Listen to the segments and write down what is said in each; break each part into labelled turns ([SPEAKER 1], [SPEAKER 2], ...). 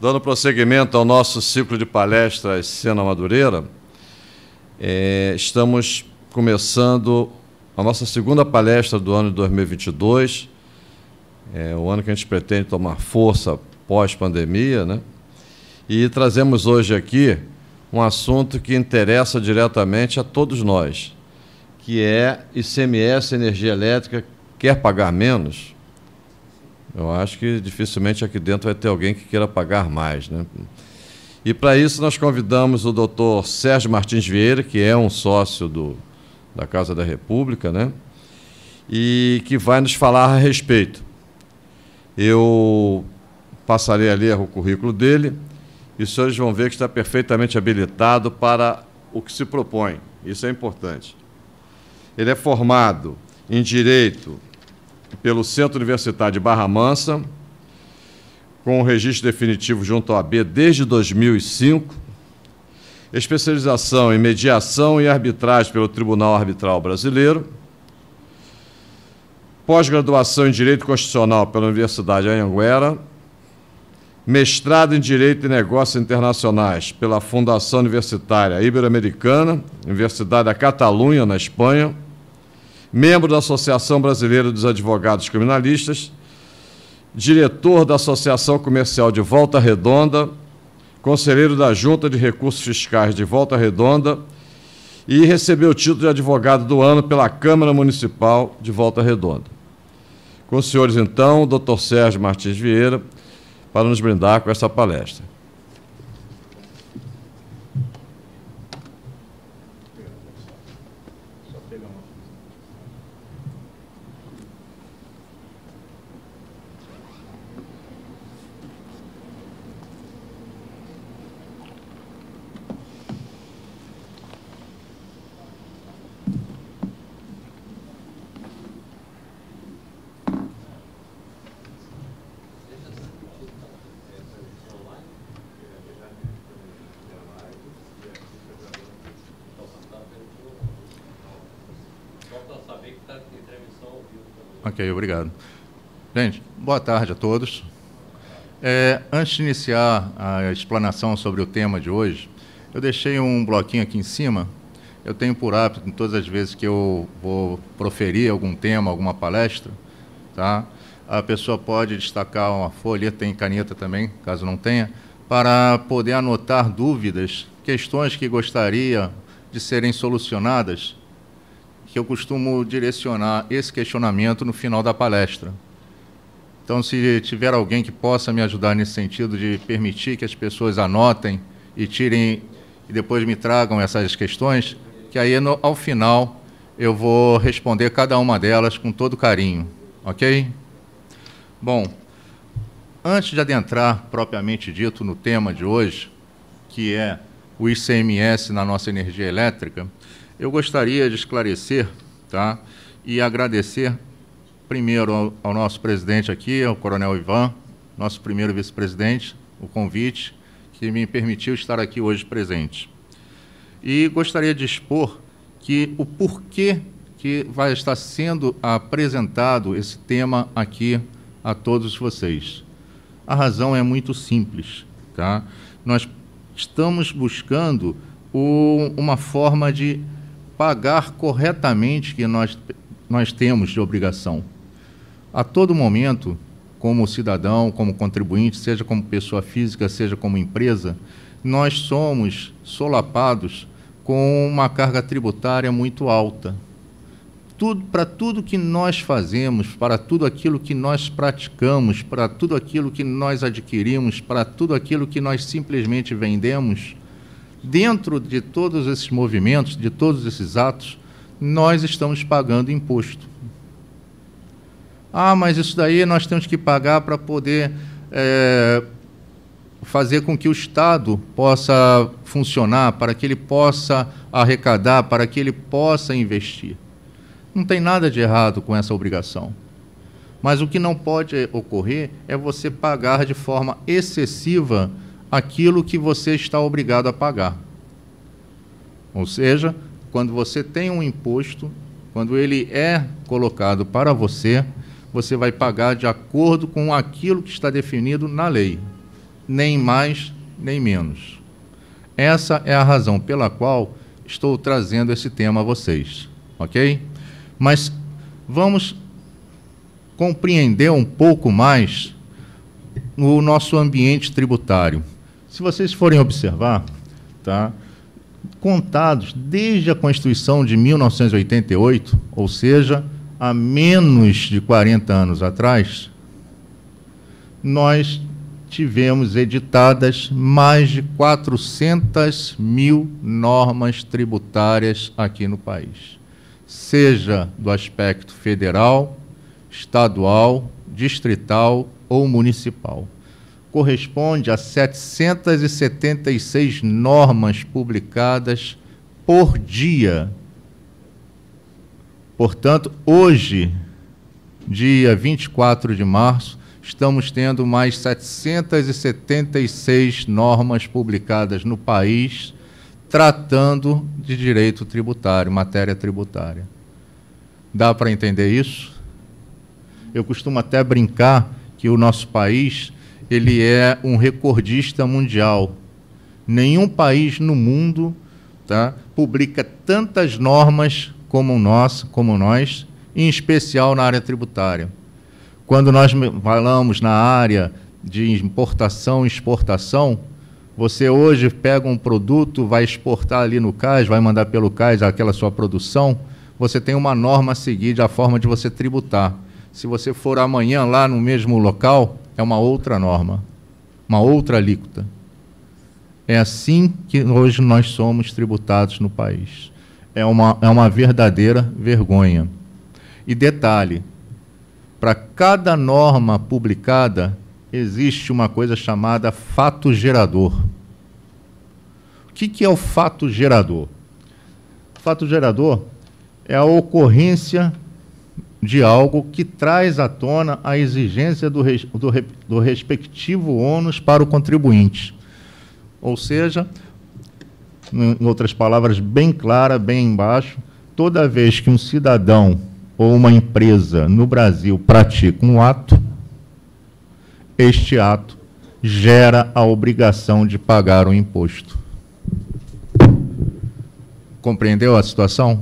[SPEAKER 1] Dando prosseguimento ao nosso ciclo de palestras Sena Madureira, estamos começando a nossa segunda palestra do ano de 2022, o ano que a gente pretende tomar força pós-pandemia, né? E trazemos hoje aqui um assunto que interessa diretamente a todos nós, que é ICMS, energia elétrica, quer pagar menos? Eu acho que dificilmente aqui dentro vai ter alguém que queira pagar mais, né? E para isso nós convidamos o doutor Sérgio Martins Vieira, que é um sócio da Casa da República, né? E que vai nos falar a respeito. Eu passarei a ler o currículo dele e os senhores vão ver que está perfeitamente habilitado para o que se propõe. Isso é importante. Ele é formado em Direito pelo Centro Universitário de Barra Mansa, com o registro definitivo junto à OAB desde 2005, especialização em Mediação e Arbitragem pelo Tribunal Arbitral Brasileiro, pós-graduação em Direito Constitucional pela Universidade Anhanguera, mestrado em Direito e Negócios Internacionais pela Fundação Universitária Ibero-Americana, Universidade da Catalunha, na Espanha, membro da Associação Brasileira dos Advogados Criminalistas, diretor da Associação Comercial de Volta Redonda, conselheiro da Junta de Recursos Fiscais de Volta Redonda e recebeu o título de advogado do ano pela Câmara Municipal de Volta Redonda. Com os senhores, então, o doutor Sérgio Martins Vieira, para nos brindar com essa palestra.
[SPEAKER 2] Ok, obrigado. Gente, boa tarde a todos. Antes de iniciar a explanação sobre o tema de hoje, eu deixei um bloquinho aqui em cima. Eu tenho por hábito, todas as vezes que eu vou proferir algum tema, alguma palestra, tá? A pessoa pode destacar uma folha, tem caneta também, caso não tenha, para poder anotar dúvidas, questões que gostaria de serem solucionadas, que eu costumo direcionar esse questionamento no final da palestra. Então, se tiver alguém que possa me ajudar nesse sentido de permitir que as pessoas anotem e tirem e depois me tragam essas questões, que aí ao final eu vou responder cada uma delas com todo carinho, ok? Bom, antes de adentrar propriamente dito no tema de hoje, que é o ICMS na nossa energia elétrica, eu gostaria de esclarecer, tá, e agradecer primeiro ao nosso presidente aqui, ao Coronel Ivan, nosso primeiro vice-presidente, o convite que me permitiu estar aqui hoje presente. E gostaria de expor que o porquê que vai estar sendo apresentado esse tema aqui a todos vocês. A razão é muito simples, tá? Nós estamos buscando uma forma de pagar corretamente que nós temos de obrigação. A todo momento, como cidadão, como contribuinte, seja como pessoa física, seja como empresa, nós somos solapados com uma carga tributária muito alta. Para tudo que nós fazemos, para tudo aquilo que nós praticamos, para tudo aquilo que nós adquirimos, para tudo aquilo que nós simplesmente vendemos, dentro de todos esses movimentos, de todos esses atos, nós estamos pagando imposto. Ah, mas isso daí nós temos que pagar para poder fazer com que o Estado possa funcionar, para que ele possa arrecadar, para que ele possa investir. Não tem nada de errado com essa obrigação. Mas o que não pode ocorrer é você pagar de forma excessiva aquilo que você está obrigado a pagar. Ou seja, quando você tem um imposto, quando ele é colocado para você, você vai pagar de acordo com aquilo que está definido na lei. nem mais nem menos. Essa é a razão pela qual estou trazendo esse tema a vocês, ok? Mas vamos compreender um pouco mais o nosso ambiente tributário. Se vocês forem observar, tá, contados desde a Constituição de 1988, ou seja, há menos de 40 anos atrás, nós tivemos editadas mais de 400 mil normas tributárias aqui no país, seja do aspecto federal, estadual, distrital ou municipal. Corresponde a 776 normas publicadas por dia. Portanto, hoje, dia 24 de março, estamos tendo mais 776 normas publicadas no país, tratando de direito tributário, matéria tributária. Dá para entender isso? Eu costumo até brincar que o nosso país, ele é um recordista mundial. Nenhum país no mundo, tá, publica tantas normas como nós, em especial na área tributária. Quando nós falamos na área de importação e exportação, você hoje pega um produto, vai exportar ali no CAS, vai mandar pelo CAS aquela sua produção, você tem uma norma a seguir, a forma de você tributar. Se você for amanhã lá no mesmo local, é uma outra norma, uma outra alíquota. É assim que hoje nós somos tributados no país. É uma verdadeira vergonha. E detalhe, para cada norma publicada, existe uma coisa chamada fato gerador. O que é o fato gerador? O fato gerador é a ocorrência de algo que traz à tona a exigência do respectivo ônus para o contribuinte. Ou seja, em outras palavras, bem clara, bem embaixo, toda vez que um cidadão ou uma empresa no Brasil pratica um ato, este ato gera a obrigação de pagar o imposto. Compreendeu a situação?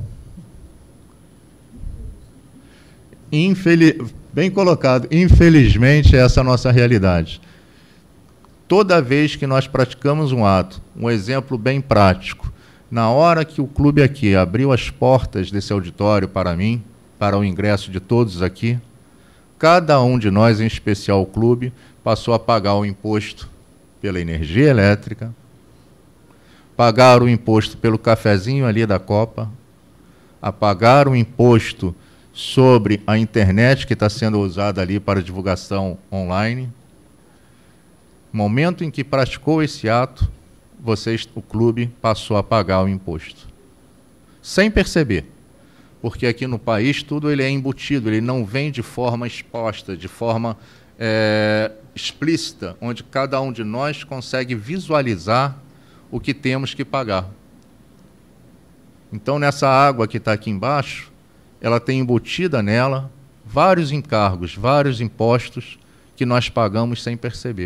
[SPEAKER 2] Bem colocado. Infelizmente, essa é a nossa realidade. Toda vez que nós praticamos um ato, um exemplo bem prático, na hora que o clube aqui abriu as portas desse auditório para mim, para o ingresso de todos aqui, cada um de nós, em especial o clube, passou a pagar o imposto pela energia elétrica, pagar o imposto pelo cafezinho ali da Copa, a pagar o imposto sobre a internet que está sendo usada ali para divulgação online. No momento em que praticou esse ato, o clube passou a pagar o imposto. Sem perceber. Porque aqui no país tudo ele é embutido, ele não vem de forma exposta, de forma explícita, onde cada um de nós consegue visualizar o que temos que pagar. Então, nessa água que está aqui embaixo, ela tem embutida nela vários encargos, vários impostos que nós pagamos sem perceber.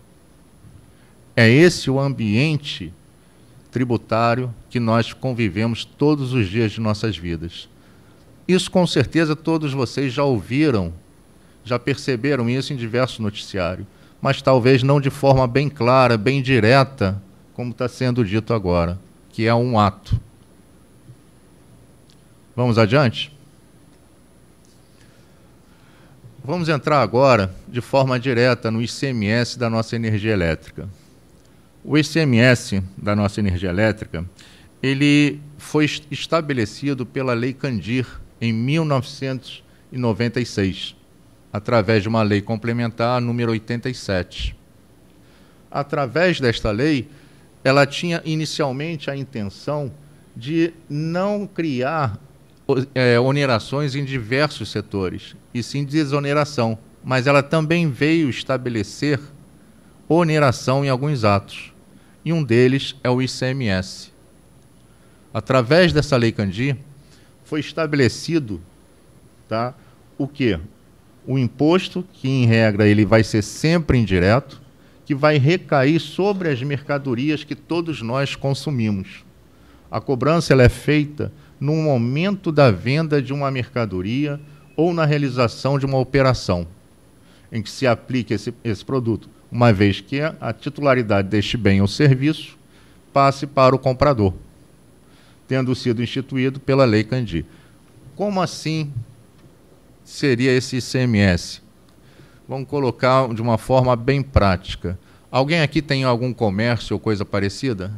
[SPEAKER 2] É esse o ambiente tributário que nós convivemos todos os dias de nossas vidas. Isso, com certeza, todos vocês já ouviram, já perceberam isso em diversos noticiários, mas talvez não de forma bem clara, bem direta, como está sendo dito agora, que é um ato. Vamos adiante? Vamos entrar agora de forma direta no ICMS da nossa energia elétrica. O ICMS da nossa energia elétrica, ele foi estabelecido pela Lei Candir em 1996, através de uma lei complementar número 87. Através desta lei, ela tinha inicialmente a intenção de não criar onerações em diversos setores, e sim desoneração, mas ela também veio estabelecer oneração em alguns atos, e um deles é o ICMS. Através dessa Lei Candir, foi estabelecido, tá, o quê? O imposto, que em regra ele vai ser sempre indireto, que vai recair sobre as mercadorias que todos nós consumimos. A cobrança ela é feita no momento da venda de uma mercadoria ou na realização de uma operação em que se aplique esse produto, uma vez que a titularidade deste bem ou serviço passe para o comprador, tendo sido instituído pela Lei Candir. Como assim seria esse ICMS? Vamos colocar de uma forma bem prática. Alguém aqui tem algum comércio ou coisa parecida?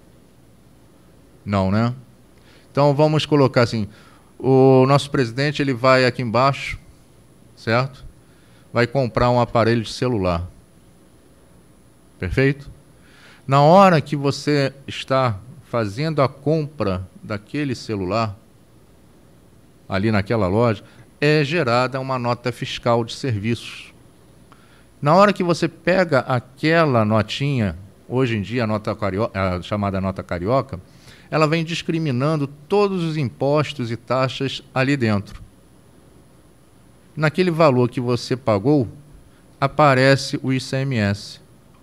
[SPEAKER 2] Não, né? Então vamos colocar assim, o nosso presidente ele vai aqui embaixo, certo? Vai comprar um aparelho de celular. Perfeito? Na hora que você está fazendo a compra daquele celular, ali naquela loja, é gerada uma nota fiscal de serviços. Na hora que você pega aquela notinha, hoje em dia a nota a chamada nota carioca, ela vem discriminando todos os impostos e taxas ali dentro. Naquele valor que você pagou, aparece o ICMS.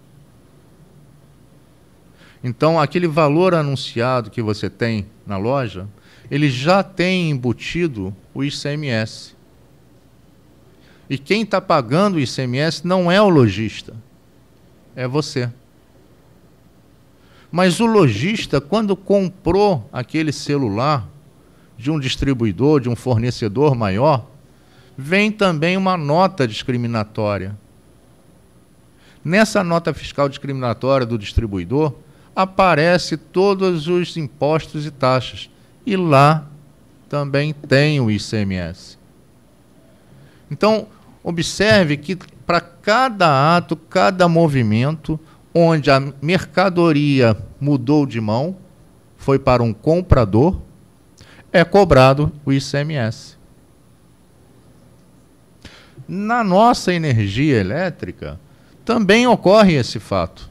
[SPEAKER 2] Então, aquele valor anunciado que você tem na loja, ele já tem embutido o ICMS. E quem está pagando o ICMS não é o lojista, é você. Mas o lojista, quando comprou aquele celular de um distribuidor, de um fornecedor maior, vem também uma nota discriminatória. Nessa nota fiscal discriminatória do distribuidor, aparece todos os impostos e taxas. E lá também tem o ICMS. Então, observe que para cada ato, cada movimento, onde a mercadoria mudou de mão, foi para um comprador, é cobrado o ICMS. Na nossa energia elétrica, também ocorre esse fato.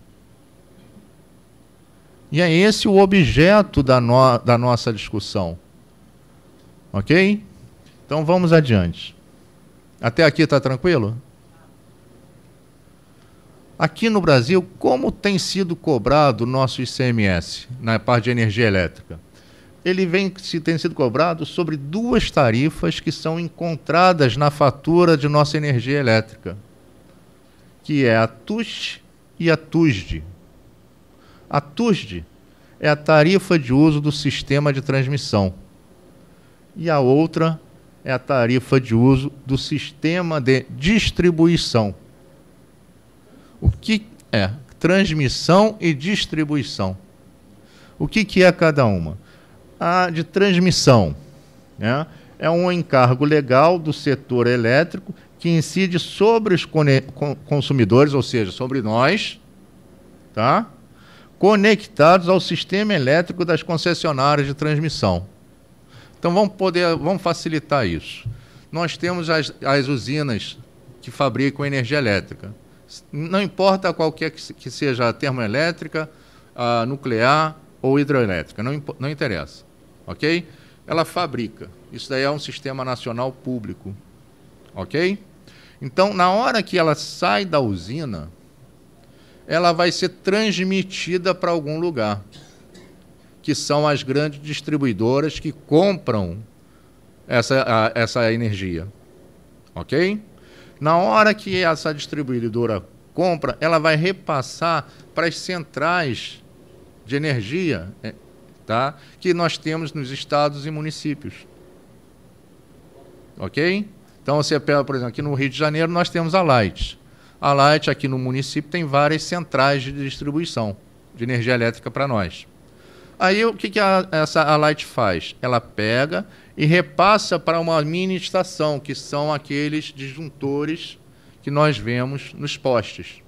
[SPEAKER 2] E é esse o objeto da nossa discussão. Ok? Então vamos adiante. Até aqui está tranquilo? Aqui no Brasil, como tem sido cobrado o nosso ICMS na parte de energia elétrica? Ele tem sido cobrado sobre duas tarifas que são encontradas na fatura de nossa energia elétrica, que é a TUST e a TUSD. A TUSD é a tarifa de uso do sistema de transmissão e a outra é a tarifa de uso do sistema de distribuição. O que é transmissão e distribuição? O que é cada uma? A de transmissão, né, é um encargo legal do setor elétrico que incide sobre os consumidores, ou seja, sobre nós, tá? Conectados ao sistema elétrico das concessionárias de transmissão. Então vamos facilitar isso. Nós temos as usinas que fabricam energia elétrica. Não importa qualquer que seja a termoelétrica, a nuclear ou hidroelétrica, não interessa. Ok? Ela fabrica. Isso daí é um sistema nacional público. Ok? Então, na hora que ela sai da usina, ela vai ser transmitida para algum lugar, que são as grandes distribuidoras que compram essa energia. Ok? Na hora que essa distribuidora compra, ela vai repassar para as centrais de energia, tá, que nós temos nos estados e municípios. Ok? Então, você pega, por exemplo, aqui no Rio de Janeiro, nós temos a Light. A Light, aqui no município, tem várias centrais de distribuição de energia elétrica para nós. Aí, o que a Light faz? Ela pega e repassa para uma mini estação, que são aqueles disjuntores que nós vemos nos postes.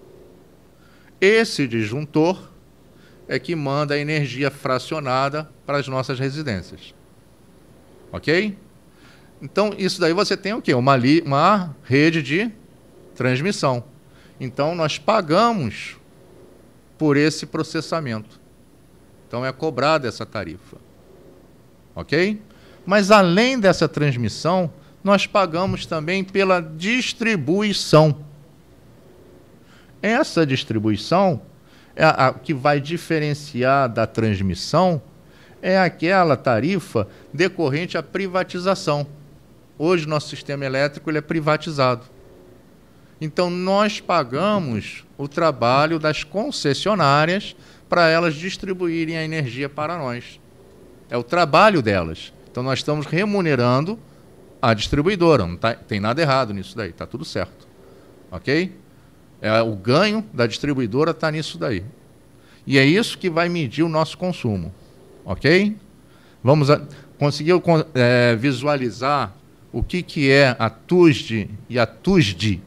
[SPEAKER 2] Esse disjuntor é que manda a energia fracionada para as nossas residências. Ok? Então, isso daí você tem o quê? Uma rede de transmissão. Então, nós pagamos por esse processamento. Então, é cobrada essa tarifa. Ok? Mas, além dessa transmissão, nós pagamos também pela distribuição. essa distribuição, a que vai diferenciar da transmissão, é aquela tarifa decorrente à privatização. Hoje, nosso sistema elétrico ele é privatizado. Então, nós pagamos o trabalho das concessionárias para elas distribuírem a energia para nós. É o trabalho delas. Então, nós estamos remunerando a distribuidora. Não tem nada errado nisso daí, está tudo certo. Ok? O ganho da distribuidora está nisso daí. E é isso que vai medir o nosso consumo. Ok? Conseguiu visualizar o que é a TUSD e a TUSD?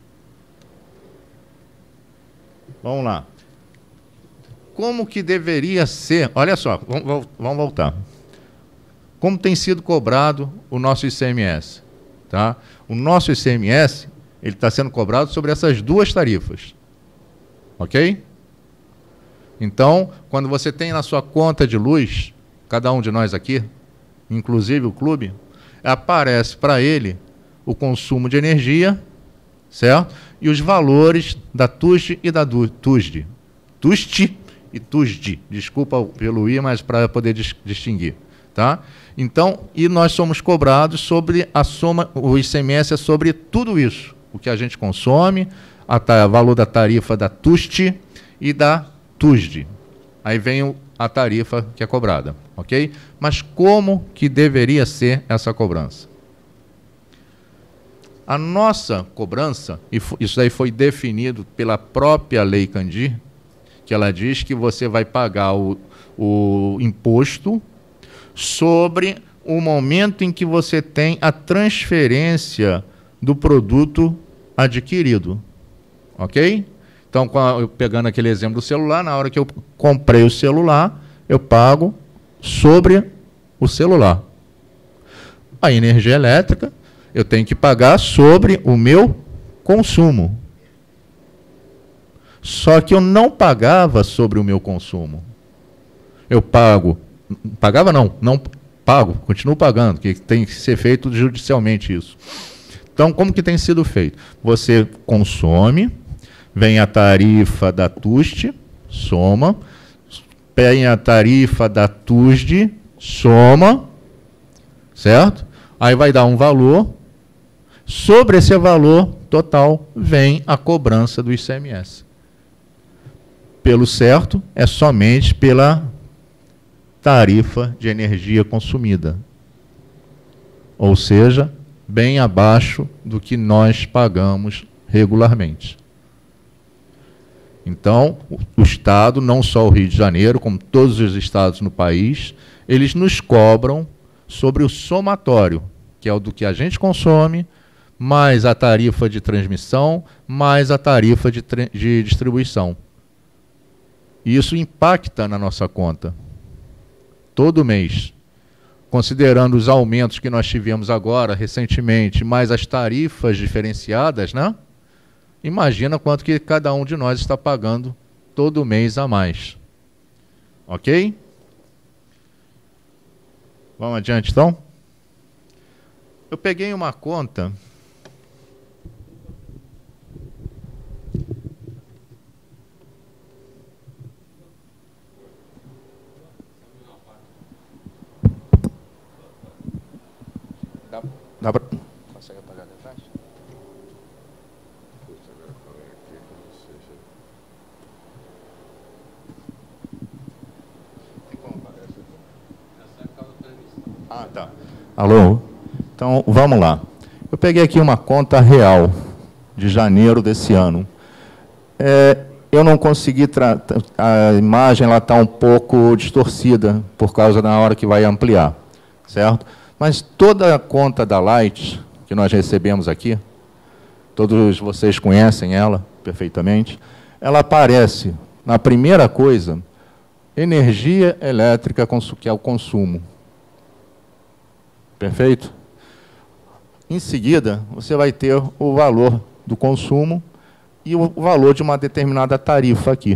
[SPEAKER 2] Vamos lá. Como que deveria ser... Olha só, vamos voltar. Como tem sido cobrado o nosso ICMS? Tá? O nosso ICMS ele está sendo cobrado sobre essas duas tarifas. Ok? Então, quando você tem na sua conta de luz, cada um de nós aqui, inclusive o clube, aparece para ele o consumo de energia, certo? E os valores da TUSD e da TUSD. TUST e TUSD. Desculpa pelo I, mas para poder distinguir. Tá? Então, e nós somos cobrados sobre a soma, o ICMS é sobre tudo isso. O que a gente consome, o valor da tarifa da TUST e da TUSD. Aí vem a tarifa que é cobrada. Ok? Mas como que deveria ser essa cobrança? A nossa cobrança, e isso aí foi definido pela própria Lei Candir, que ela diz que você vai pagar o imposto sobre o momento em que você tem a transferência do produto adquirido. Ok? Então, eu pegando aquele exemplo do celular, na hora que eu comprei o celular, eu pago sobre o celular. A energia elétrica, eu tenho que pagar sobre o meu consumo. Só que eu não pagava sobre o meu consumo. Eu pago... Pagava não pago, continuo pagando, que tem que ser feito judicialmente isso. Então, como que tem sido feito? Você consome, vem a tarifa da TUST, soma, vem a tarifa da TUSD, soma, certo? Aí vai dar um valor, sobre esse valor total vem a cobrança do ICMS. Pelo certo, é somente pela tarifa de energia consumida. Ou seja, bem abaixo do que nós pagamos regularmente. Então, o Estado, não só o Rio de Janeiro, como todos os estados no país, eles nos cobram sobre o somatório, que é o do que a gente consome, mais a tarifa de transmissão, mais a tarifa de distribuição. E isso impacta na nossa conta. Todo mês, considerando os aumentos que nós tivemos agora, recentemente, mais as tarifas diferenciadas, né? Imagina quanto que cada um de nós está pagando todo mês a mais. Ok? Vamos adiante, então? Eu peguei uma conta... Consegue apagar atrás? Tem como apagar isso aqui? Ah, tá. Alô? Então, vamos lá. Eu peguei aqui uma conta real de janeiro desse ano. Eu não consegui... A imagem está um pouco distorcida por causa da hora que vai ampliar, certo? Mas toda a conta da Light, que nós recebemos aqui, todos vocês conhecem ela perfeitamente, ela aparece, na primeira coisa, energia elétrica, que é o consumo. Perfeito? Em seguida, você vai ter o valor do consumo e o valor de uma determinada tarifa aqui.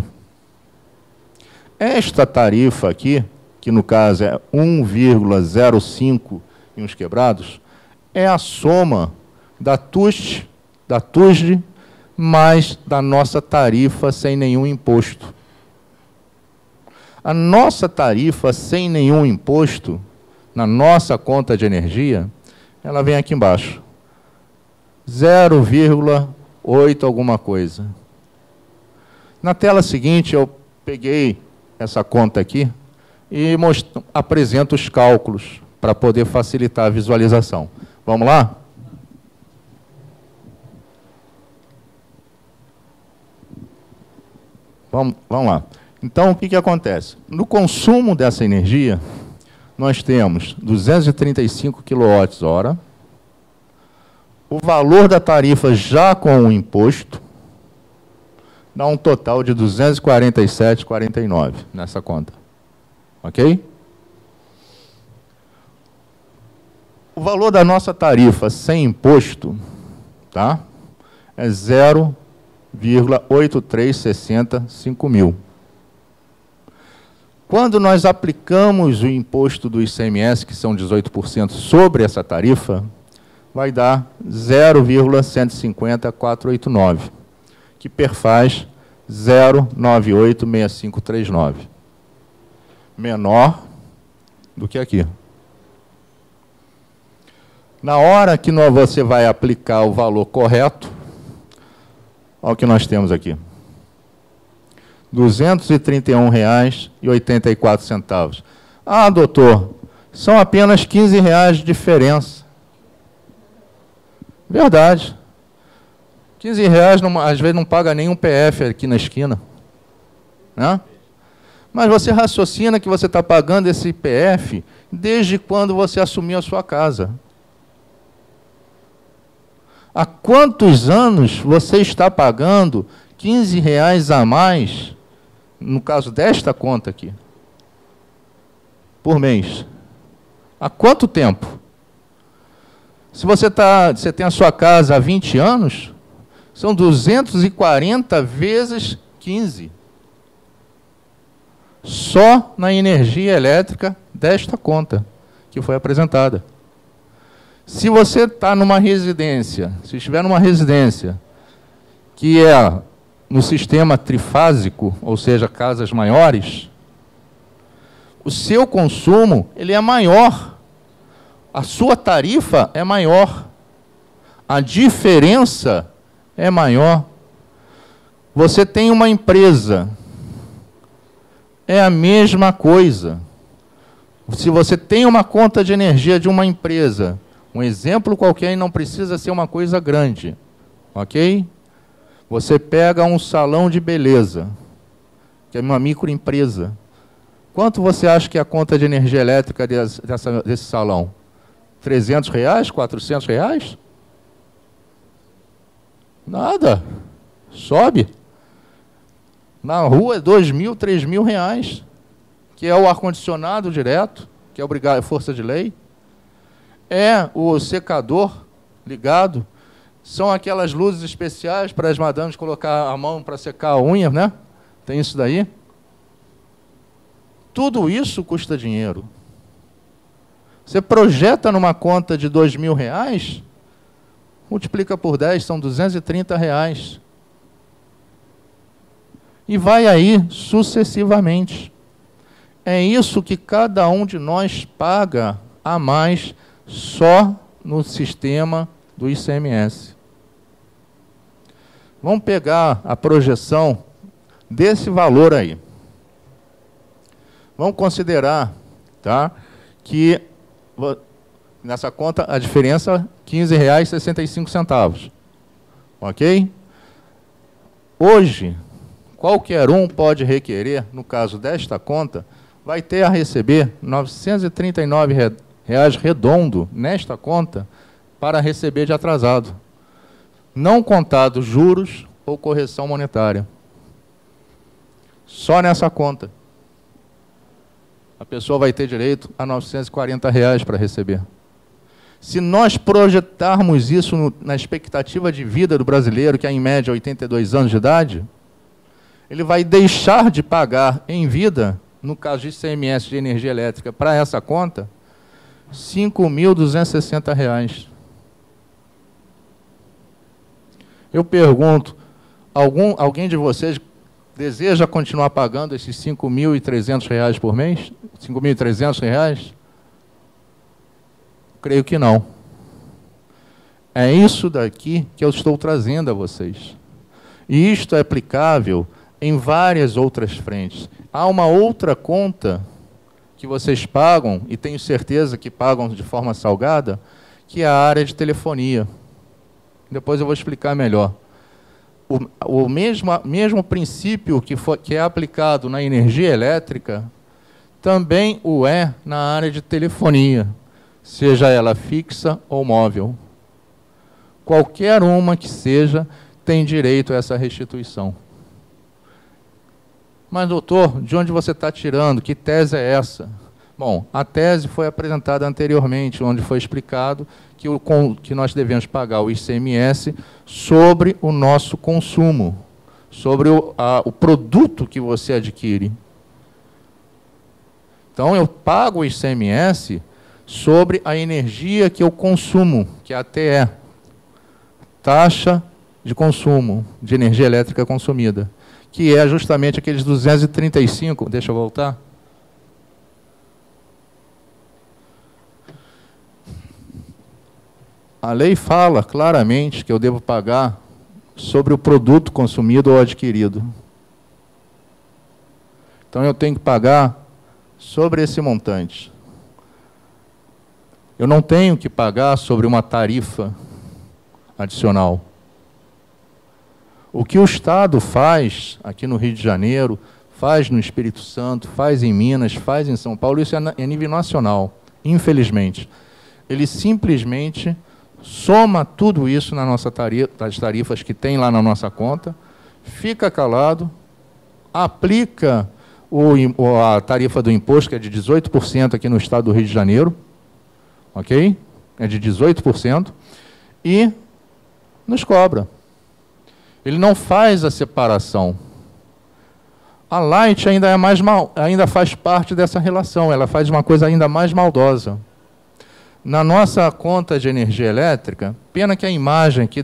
[SPEAKER 2] Esta tarifa aqui, que no caso é 1,05 e uns quebrados, é a soma da TUST, da TUSD, mais da nossa tarifa sem nenhum imposto. A nossa tarifa sem nenhum imposto, na nossa conta de energia, ela vem aqui embaixo. 0,8 alguma coisa. Na tela seguinte, eu peguei essa conta aqui e apresento os cálculos para poder facilitar a visualização. Vamos lá? Vamos lá. Então, o que acontece? No consumo dessa energia, nós temos 235 kWh, o valor da tarifa já com o imposto, dá um total de 247,49 nessa conta. Ok? O valor da nossa tarifa sem imposto, tá? É 0,8360 mil. Quando nós aplicamos o imposto do ICMS, que são 18%, sobre essa tarifa, vai dar 0,150489, que perfaz 0,986539. Menor do que aqui. Na hora que você vai aplicar o valor correto, olha o que nós temos aqui. R$ 231,84. Ah, doutor, são apenas R$ 15 de diferença. Verdade. R$ 15, às vezes, não paga nenhum PF aqui na esquina. Né? Mas você raciocina que você está pagando esse PF desde quando você assumiu a sua casa. Há quantos anos você está pagando R$ 15 a mais, no caso desta conta aqui, por mês? Há quanto tempo? Se você tem a sua casa há 20 anos, são 240 vezes 15. Só na energia elétrica desta conta que foi apresentada. Se você está numa residência, se estiver numa residência que é no sistema trifásico, ou seja, casas maiores, o seu consumo ele é maior. A sua tarifa é maior. A diferença é maior. Você tem uma empresa, é a mesma coisa. Se você tem uma conta de energia de uma empresa, um exemplo qualquer, e não precisa ser uma coisa grande, ok? Você pega um salão de beleza, que é uma microempresa. Quanto você acha que é a conta de energia elétrica desse salão? R$ 300, R$ 400? Nada. Sobe. Na rua é R$ 2.000, R$ 3.000, que é o ar-condicionado direto, que é obrigado, é força de lei. É o secador ligado. São aquelas luzes especiais para as madames colocar a mão para secar a unha, né? Tem isso daí. Tudo isso custa dinheiro. Você projeta numa conta de R$ 2.000, multiplica por 10, são R$ 230. E vai aí sucessivamente. É isso que cada um de nós paga a mais só no sistema do ICMS. Vamos pegar a projeção desse valor aí. Vamos considerar, tá, que nessa conta a diferença é R$ 15,65. Ok? Hoje, qualquer um pode requerer, no caso desta conta, vai ter a receber R$ 939 redondo nesta conta para receber de atrasado, não contado juros ou correção monetária. Só nessa conta. A pessoa vai ter direito a R$ 940 para receber. Se nós projetarmos isso na expectativa de vida do brasileiro, que é em média 82 anos de idade, ele vai deixar de pagar em vida, no caso de ICMS de energia elétrica, para essa conta, R$ 5.260. Eu pergunto, Alguém de vocês deseja continuar pagando esses R$ 5.300 por mês? R$ 5.300? Creio que não. É isso daqui que eu estou trazendo a vocês. E isto é aplicável em várias outras frentes. Há uma outra conta que vocês pagam, e tenho certeza que pagam de forma salgada, que é a área de telefonia. Depois eu vou explicar melhor. O mesmo princípio que é aplicado na energia elétrica, também o é na área de telefonia, seja ela fixa ou móvel. Qualquer uma que seja, tem direito a essa restituição. Mas, doutor, de onde você está tirando? Que tese é essa? Bom, a tese foi apresentada anteriormente, onde foi explicado que nós devemos pagar o ICMS sobre o nosso consumo, sobre o produto que você adquire. Então, eu pago o ICMS sobre a energia que eu consumo, que é a TE, taxa de consumo de energia elétrica consumida, que é justamente aqueles 235, deixa eu voltar. A lei fala claramente que eu devo pagar sobre o produto consumido ou adquirido. Então, eu tenho que pagar sobre esse montante. Eu não tenho que pagar sobre uma tarifa adicional. O que o Estado faz aqui no Rio de Janeiro, faz no Espírito Santo, faz em Minas, faz em São Paulo, isso é a nível nacional, infelizmente. Ele simplesmente soma tudo isso na nossa das tarifas que tem lá na nossa conta, fica calado, aplica a tarifa do imposto, que é de 18% aqui no estado do Rio de Janeiro, ok? É de 18%, e nos cobra. Ele não faz a separação. A Light ainda ainda faz parte dessa relação, ela faz uma coisa ainda mais maldosa. Na nossa conta de energia elétrica, pena que a imagem aqui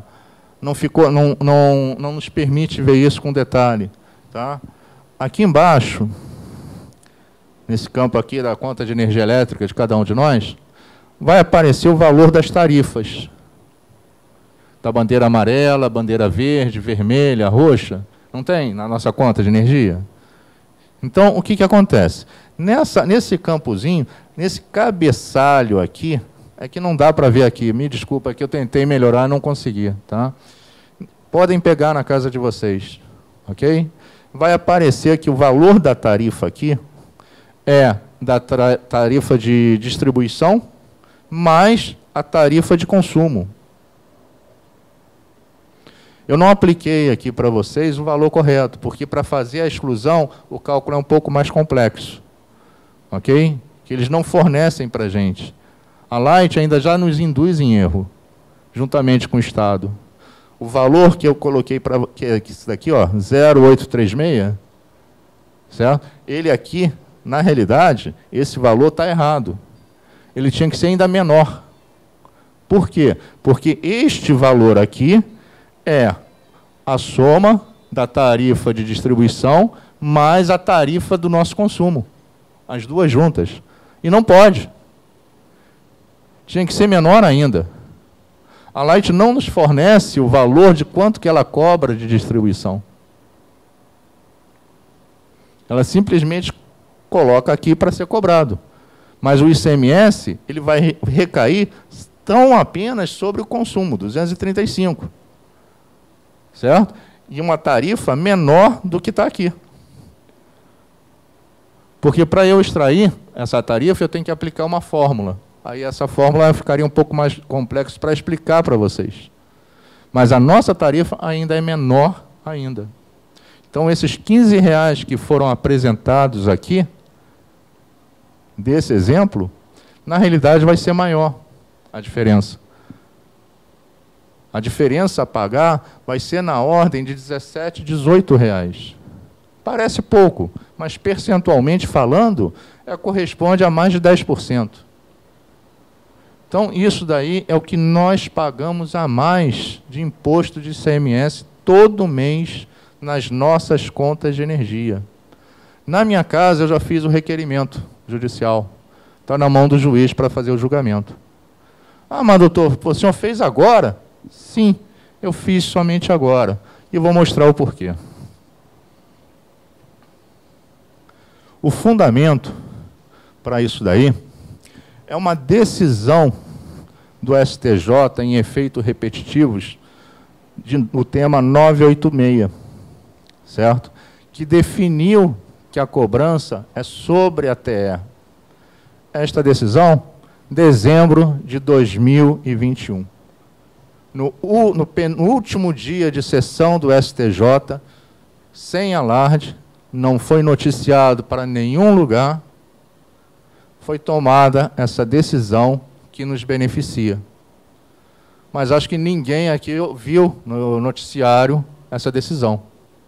[SPEAKER 2] não nos permite ver isso com detalhe. Tá? Aqui embaixo, nesse campo aqui da conta de energia elétrica de cada um de nós, vai aparecer o valor das tarifas. Da bandeira amarela, bandeira verde, vermelha, roxa. Não tem na nossa conta de energia? Então, o que acontece? Nesse campozinho, nesse cabeçalho aqui, é que não dá para ver aqui, me desculpa, que eu tentei melhorar e não consegui. Tá? Podem pegar na casa de vocês. Ok? Vai aparecer que o valor da tarifa aqui é da tarifa de distribuição mais a tarifa de consumo. Eu não apliquei aqui para vocês o valor correto, porque para fazer a exclusão, o cálculo é um pouco mais complexo. Ok? Que eles não fornecem para a gente. A Light ainda já nos induz em erro, juntamente com o Estado. O valor que eu coloquei para que é isso daqui, ó, 0,836, certo? Ele aqui, na realidade, esse valor está errado. Ele tinha que ser ainda menor. Por quê? Porque este valor aqui é a soma da tarifa de distribuição mais a tarifa do nosso consumo. As duas juntas. E não pode. Tinha que ser menor ainda. A Light não nos fornece o valor de quanto que ela cobra de distribuição. Ela simplesmente coloca aqui para ser cobrado. Mas o ICMS, ele vai recair tão apenas sobre o consumo, 235. Certo? E uma tarifa menor do que está aqui. Porque para eu extrair essa tarifa, eu tenho que aplicar uma fórmula. Aí essa fórmula ficaria um pouco mais complexa para explicar para vocês. Mas a nossa tarifa ainda é menor ainda. Então, esses R$15 que foram apresentados aqui, desse exemplo, na realidade vai ser maior a diferença. A diferença a pagar vai ser na ordem de R$17, R$18. Parece pouco, mas percentualmente falando, corresponde a mais de 10%. Então, isso daí é o que nós pagamos a mais de imposto de ICMS todo mês nas nossas contas de energia. Na minha casa, eu já fiz o requerimento judicial. Está na mão do juiz para fazer o julgamento. Ah, mas doutor, o senhor fez agora? Sim, eu fiz somente agora. E vou mostrar o porquê. O fundamento para isso daí é uma decisão do STJ em efeitos repetitivos no tema 986, certo? Que definiu que a cobrança é sobre a TE. Esta decisão, dezembro de 2021. No último dia de sessão do STJ, sem alarde, não foi noticiado para nenhum lugar, foi tomada essa decisão que nos beneficia. Mas acho que ninguém aqui viu no noticiário essa decisão.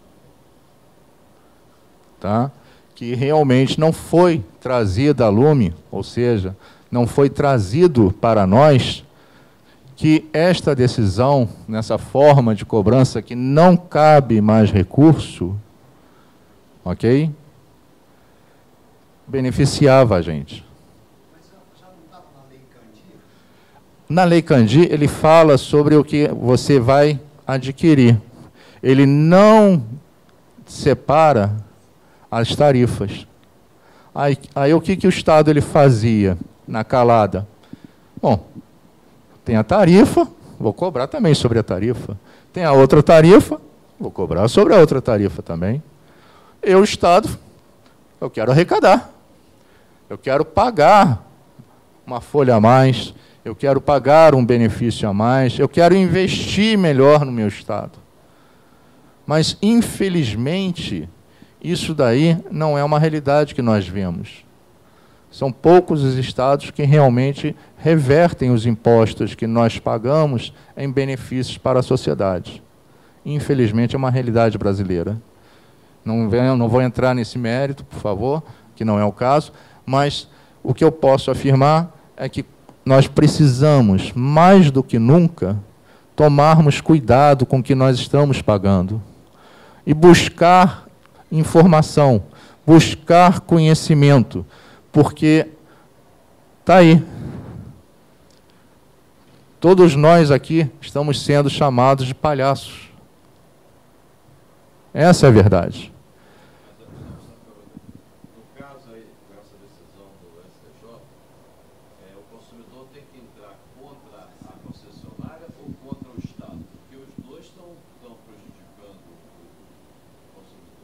[SPEAKER 2] Tá? Que realmente não foi trazida a lume, ou seja, não foi trazido para nós que esta decisão, nessa forma de cobrança que não cabe mais recurso, ok? Beneficiava a gente.
[SPEAKER 3] Mas já não estava na Lei Candir?
[SPEAKER 2] Na Lei Candir, ele fala sobre o que você vai adquirir. Ele não separa as tarifas. Aí o que o Estado ele fazia na calada? Bom, tem a tarifa, vou cobrar também sobre a tarifa. Tem a outra tarifa, vou cobrar sobre a outra tarifa também. Eu, Estado, eu quero arrecadar. Eu quero pagar uma folha a mais, eu quero pagar um benefício a mais, eu quero investir melhor no meu Estado. Mas, infelizmente, isso daí não é uma realidade que nós vemos. São poucos os estados que realmente revertem os impostos que nós pagamos em benefícios para a sociedade. Infelizmente, é uma realidade brasileira. Não vou entrar nesse mérito, por favor, que não é o caso, mas o que eu posso afirmar é que nós precisamos, mais do que nunca, tomarmos cuidado com o que nós estamos pagando e buscar informação, buscar conhecimento, porque está aí. Todos nós aqui estamos sendo chamados de palhaços. Essa é a verdade.
[SPEAKER 1] No caso aí, com essa decisão do STJ, o consumidor tem que entrar contra a concessionária ou contra o Estado? Porque os dois estão prejudicando o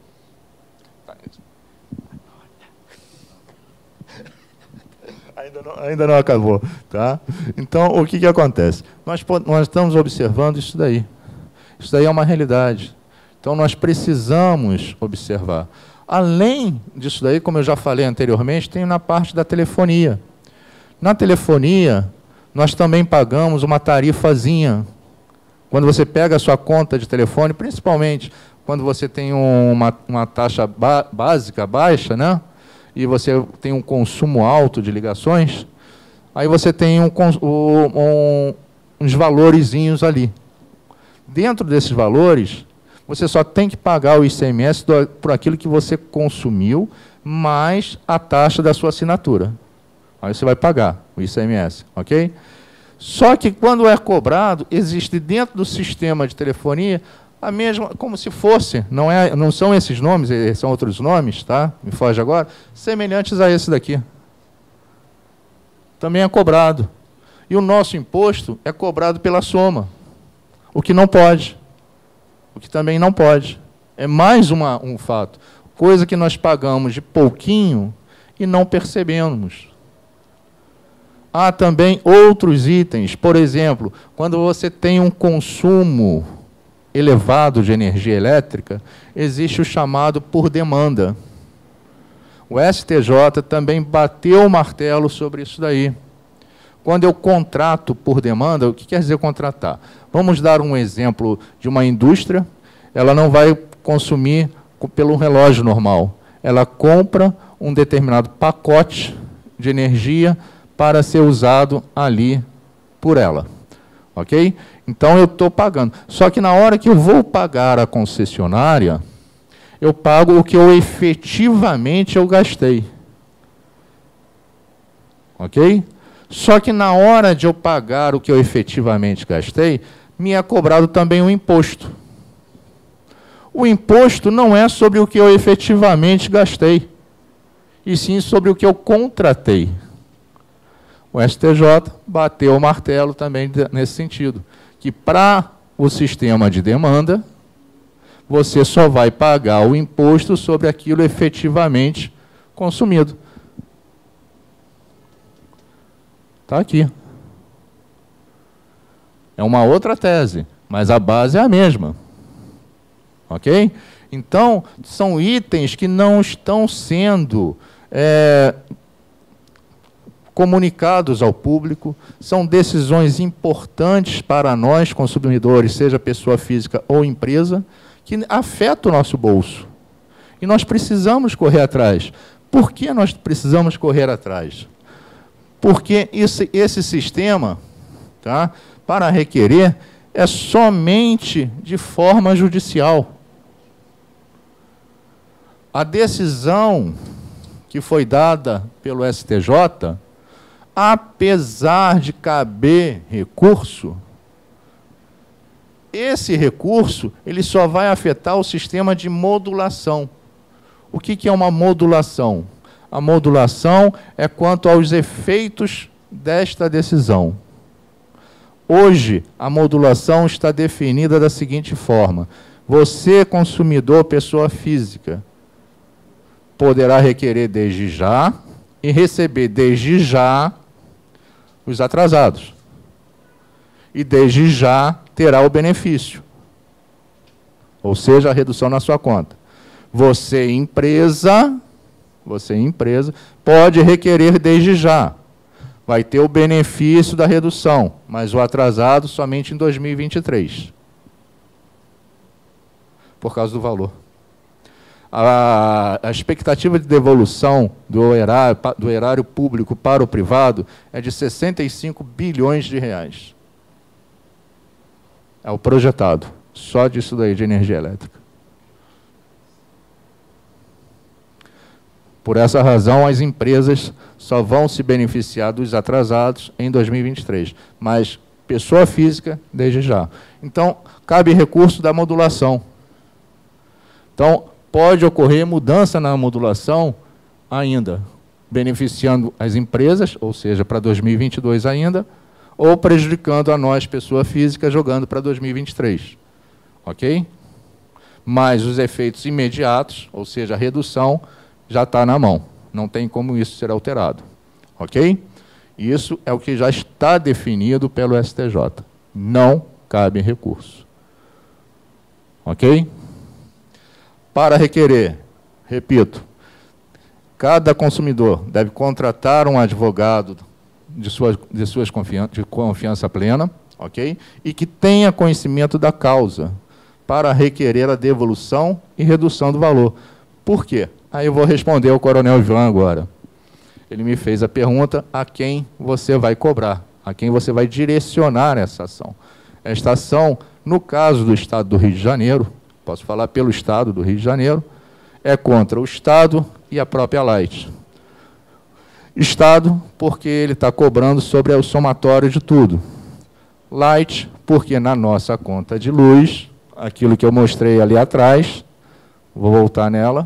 [SPEAKER 1] consumidor.
[SPEAKER 2] Ainda não acabou, tá? Então, o que acontece? Nós estamos observando isso daí. Isso daí é uma realidade. Então, nós precisamos observar. Além disso daí, como eu já falei anteriormente, tem na parte da telefonia. Na telefonia, nós também pagamos uma tarifazinha. Quando você pega a sua conta de telefone, principalmente quando você tem uma taxa básica baixa, né? E você tem um consumo alto de ligações, aí você tem uns valorezinhos ali. Dentro desses valores, você só tem que pagar o ICMS por aquilo que você consumiu, mais a taxa da sua assinatura. Aí você vai pagar o ICMS, ok? Só que quando é cobrado, existe dentro do sistema de telefonia a mesma, como se fosse, não são esses nomes, são outros nomes, tá? Me foge agora, semelhantes a esse daqui. Também é cobrado. E o nosso imposto é cobrado pela soma, o que não pode. O que também não pode. É mais um fato. Coisa que nós pagamos de pouquinho e não percebemos. Há também outros itens. Por exemplo, quando você tem um consumo elevado de energia elétrica, existe o chamado por demanda. O STJ também bateu o martelo sobre isso daí. Quando eu contrato por demanda, o que quer dizer contratar? Vamos dar um exemplo de uma indústria, ela não vai consumir pelo relógio normal. Ela compra um determinado pacote de energia para ser usado ali por ela. Ok? Então, eu estou pagando. Só que na hora que eu vou pagar a concessionária, eu pago o que eu efetivamente gastei. Ok? Só que na hora de eu pagar o que eu efetivamente gastei, me é cobrado também um imposto. O imposto não é sobre o que eu efetivamente gastei, e sim sobre o que eu contratei. O STJ bateu o martelo também nesse sentido, que para o sistema de demanda, você só vai pagar o imposto sobre aquilo efetivamente consumido. Está aqui. É uma outra tese, mas a base é a mesma. Ok? Então, são itens que não estão sendo comunicados ao público, são decisões importantes para nós, consumidores, seja pessoa física ou empresa, que afetam o nosso bolso. E nós precisamos correr atrás. Por que nós precisamos correr atrás? Porque esse sistema, tá, para requerer, é somente de forma judicial. A decisão que foi dada pelo STJ, apesar de caber recurso, esse recurso ele só vai afetar o sistema de modulação. O que é uma modulação? A modulação é quanto aos efeitos desta decisão. Hoje, a modulação está definida da seguinte forma: você, consumidor, pessoa física, poderá requerer desde já e receber desde já os atrasados. E desde já terá o benefício, ou seja, a redução na sua conta. Você, empresa, pode requerer desde já. Vai ter o benefício da redução, mas o atrasado somente em 2023. Por causa do valor. A expectativa de devolução do erário público para o privado é de 65 bilhões de reais. É o projetado, só disso daí de energia elétrica. Por essa razão, as empresas só vão se beneficiar dos atrasados em 2023, mas pessoa física, desde já. Então, cabe recurso da modulação. Então, pode ocorrer mudança na modulação ainda, beneficiando as empresas, ou seja, para 2022 ainda, ou prejudicando a nós, pessoa física, jogando para 2023. Ok? Mas os efeitos imediatos, ou seja, a redução, já está na mão. Não tem como isso ser alterado. Ok? Isso é o que já está definido pelo STJ. Não cabe recurso. Ok? Para requerer, repito, cada consumidor deve contratar um advogado de confiança plena, ok? E que tenha conhecimento da causa para requerer a devolução e redução do valor. Por quê? Aí eu vou responder ao Coronel Ivan agora. Ele me fez a pergunta: a quem você vai cobrar? A quem você vai direcionar essa ação? Esta ação, no caso do Estado do Rio de Janeiro, posso falar pelo Estado do Rio de Janeiro, é contra o Estado e a própria Light. Estado, porque ele está cobrando sobre o somatório de tudo. Light, porque na nossa conta de luz, aquilo que eu mostrei ali atrás, vou voltar nela.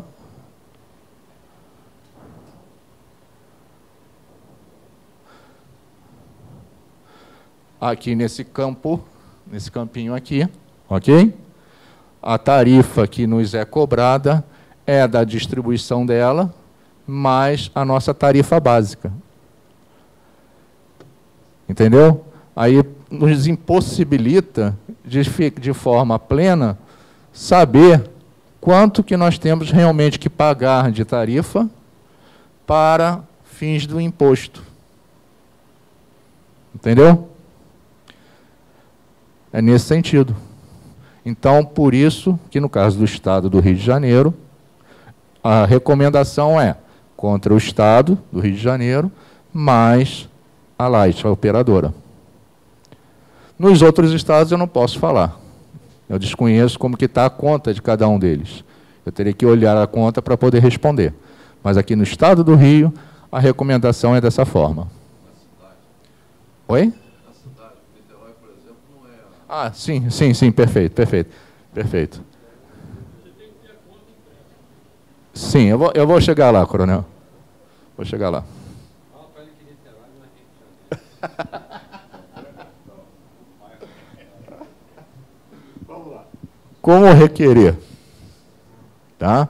[SPEAKER 2] Aqui nesse campo, nesse campinho aqui, ok? A tarifa que nos é cobrada é da distribuição dela, mais a nossa tarifa básica. Entendeu? Aí nos impossibilita, de forma plena, saber quanto que nós temos realmente que pagar de tarifa para fins do imposto. Entendeu? É nesse sentido. Então, por isso que, no caso do Estado do Rio de Janeiro, a recomendação é contra o Estado do Rio de Janeiro, mais a Light, a operadora. Nos outros estados eu não posso falar. Eu desconheço como que está a conta de cada um deles. Eu teria que olhar a conta para poder responder. Mas aqui no estado do Rio, a recomendação é dessa forma. Oi? Na cidade, Niterói, por exemplo, não é... Ah, sim, perfeito. Sim, eu vou chegar lá, coronel. Vou chegar lá. Vamos lá. Como requerer? Tá?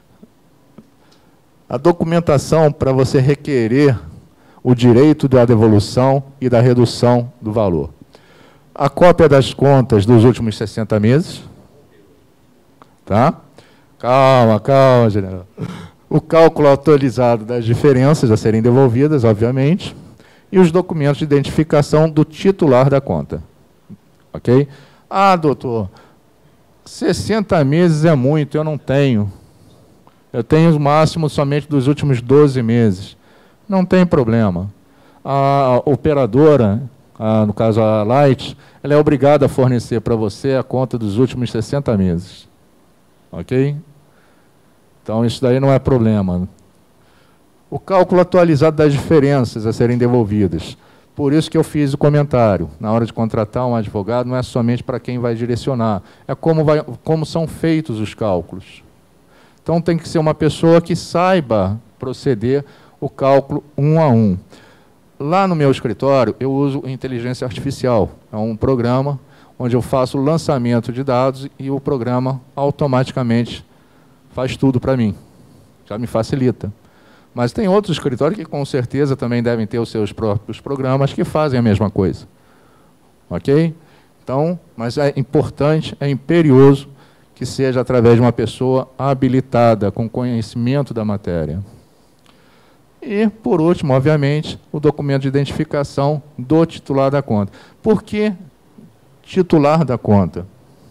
[SPEAKER 2] A documentação para você requerer o direito da devolução e da redução do valor. A cópia das contas dos últimos 60 meses. Tá? Calma, general. O cálculo atualizado das diferenças a serem devolvidas, obviamente, e os documentos de identificação do titular da conta. Ok? Ah, doutor, 60 meses é muito, eu não tenho. Eu tenho o máximo somente dos últimos 12 meses. Não tem problema. A operadora, no caso a Light, ela é obrigada a fornecer para você a conta dos últimos 60 meses. Ok? Então, isso daí não é problema. O cálculo atualizado das diferenças a serem devolvidas. Por isso que eu fiz o comentário. Na hora de contratar um advogado, não é somente para quem vai direcionar. É como são feitos os cálculos. Então, tem que ser uma pessoa que saiba proceder o cálculo um a um. Lá no meu escritório, eu uso inteligência artificial. É um programa onde eu faço o lançamento de dados e o programa automaticamente faz tudo para mim. Já me facilita. Mas tem outros escritórios que, com certeza, também devem ter os seus próprios programas que fazem a mesma coisa. Ok? Então, mas é importante, é imperioso que seja através de uma pessoa habilitada, com conhecimento da matéria. E, por último, obviamente, o documento de identificação do titular da conta. Por que titular da conta?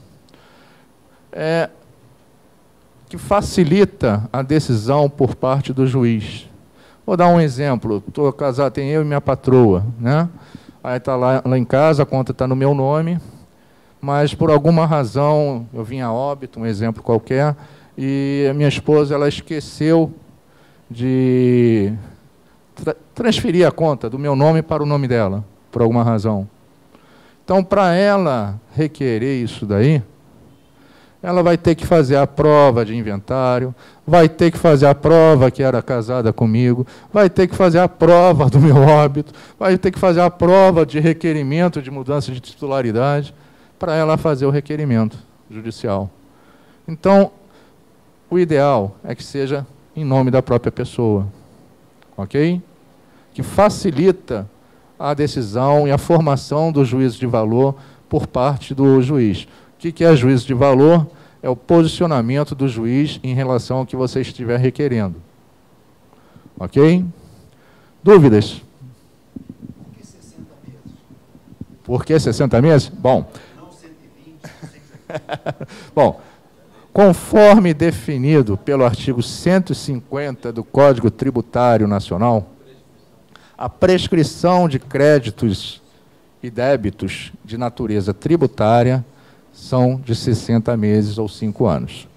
[SPEAKER 2] Que facilita a decisão por parte do juiz. Vou dar um exemplo. Estou casado, tem eu e minha patroa, né? Aí está lá em casa, a conta está no meu nome, mas por alguma razão eu vim a óbito, um exemplo qualquer, e a minha esposa ela esqueceu de transferir a conta do meu nome para o nome dela, por alguma razão. Então, para ela requerer isso daí, ela vai ter que fazer a prova de inventário, vai ter que fazer a prova que era casada comigo, vai ter que fazer a prova do meu óbito, vai ter que fazer a prova de requerimento de mudança de titularidade, para ela fazer o requerimento judicial. Então, o ideal é que seja em nome da própria pessoa, ok? Que facilita a decisão e a formação do juízo de valor por parte do juiz. O que é juízo de valor? É o posicionamento do juiz em relação ao que você estiver requerendo. Ok? Dúvidas?
[SPEAKER 3] Por que 60 meses?
[SPEAKER 2] Por que 60 meses? Bom.
[SPEAKER 3] Não 120, 180.
[SPEAKER 2] Bom, conforme definido pelo artigo 150 do Código Tributário Nacional, a prescrição de créditos e débitos de natureza tributária são de 60 meses ou 5 anos.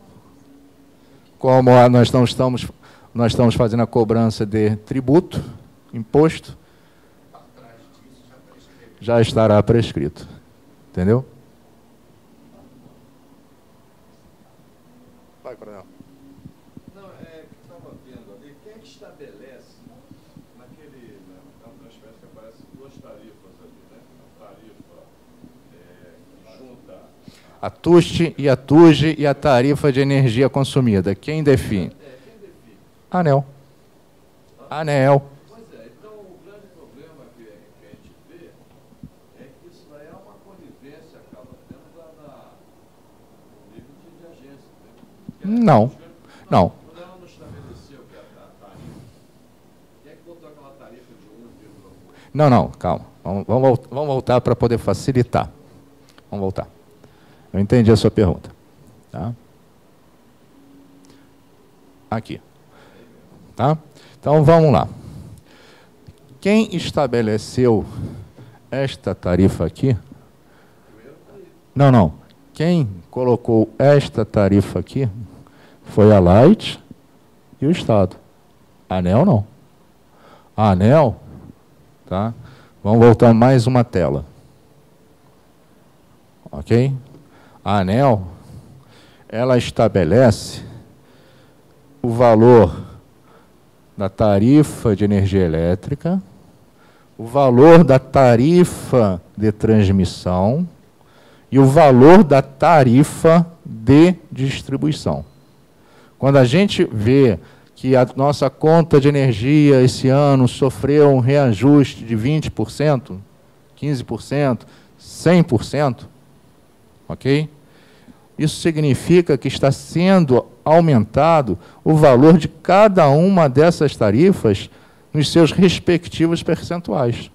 [SPEAKER 2] Como nós estamos fazendo a cobrança de tributo, imposto, já estará prescrito. Entendeu? Vai, coronel.
[SPEAKER 1] Não, estava vendo ali, quem é que estabelece naquele, na transferência que aparece duas tarifas ali, né? A tarifa que junta...
[SPEAKER 2] A TUST e a TUG e a tarifa de energia consumida. Quem define?
[SPEAKER 1] Quem define?
[SPEAKER 2] ANEEL. ANEEL.
[SPEAKER 1] Pois é, então o grande problema que a gente vê é que isso daí é uma conivência, acaba tendo no nível de agência. Né?
[SPEAKER 2] Não. Não.
[SPEAKER 1] Quando ela não estabeleceu que a tarifa, quem é que botou aquela tarifa de 1,1?
[SPEAKER 2] Não, calma. Vamos voltar para poder facilitar. Vamos voltar. Eu entendi a sua pergunta. Tá? Aqui. Tá? Então, vamos lá. Quem estabeleceu esta tarifa aqui... Não, não. Quem colocou esta tarifa aqui foi a Light e o Estado. A ANEEL não. A ANEEL, tá? Vamos voltar mais uma tela. Ok? A ANEEL, ela estabelece o valor da tarifa de energia elétrica, o valor da tarifa de transmissão e o valor da tarifa de distribuição. Quando a gente vê que a nossa conta de energia esse ano sofreu um reajuste de 20%, 15%, 100%, ok? Isso significa que está sendo aumentado o valor de cada uma dessas tarifas nos seus respectivos percentuais.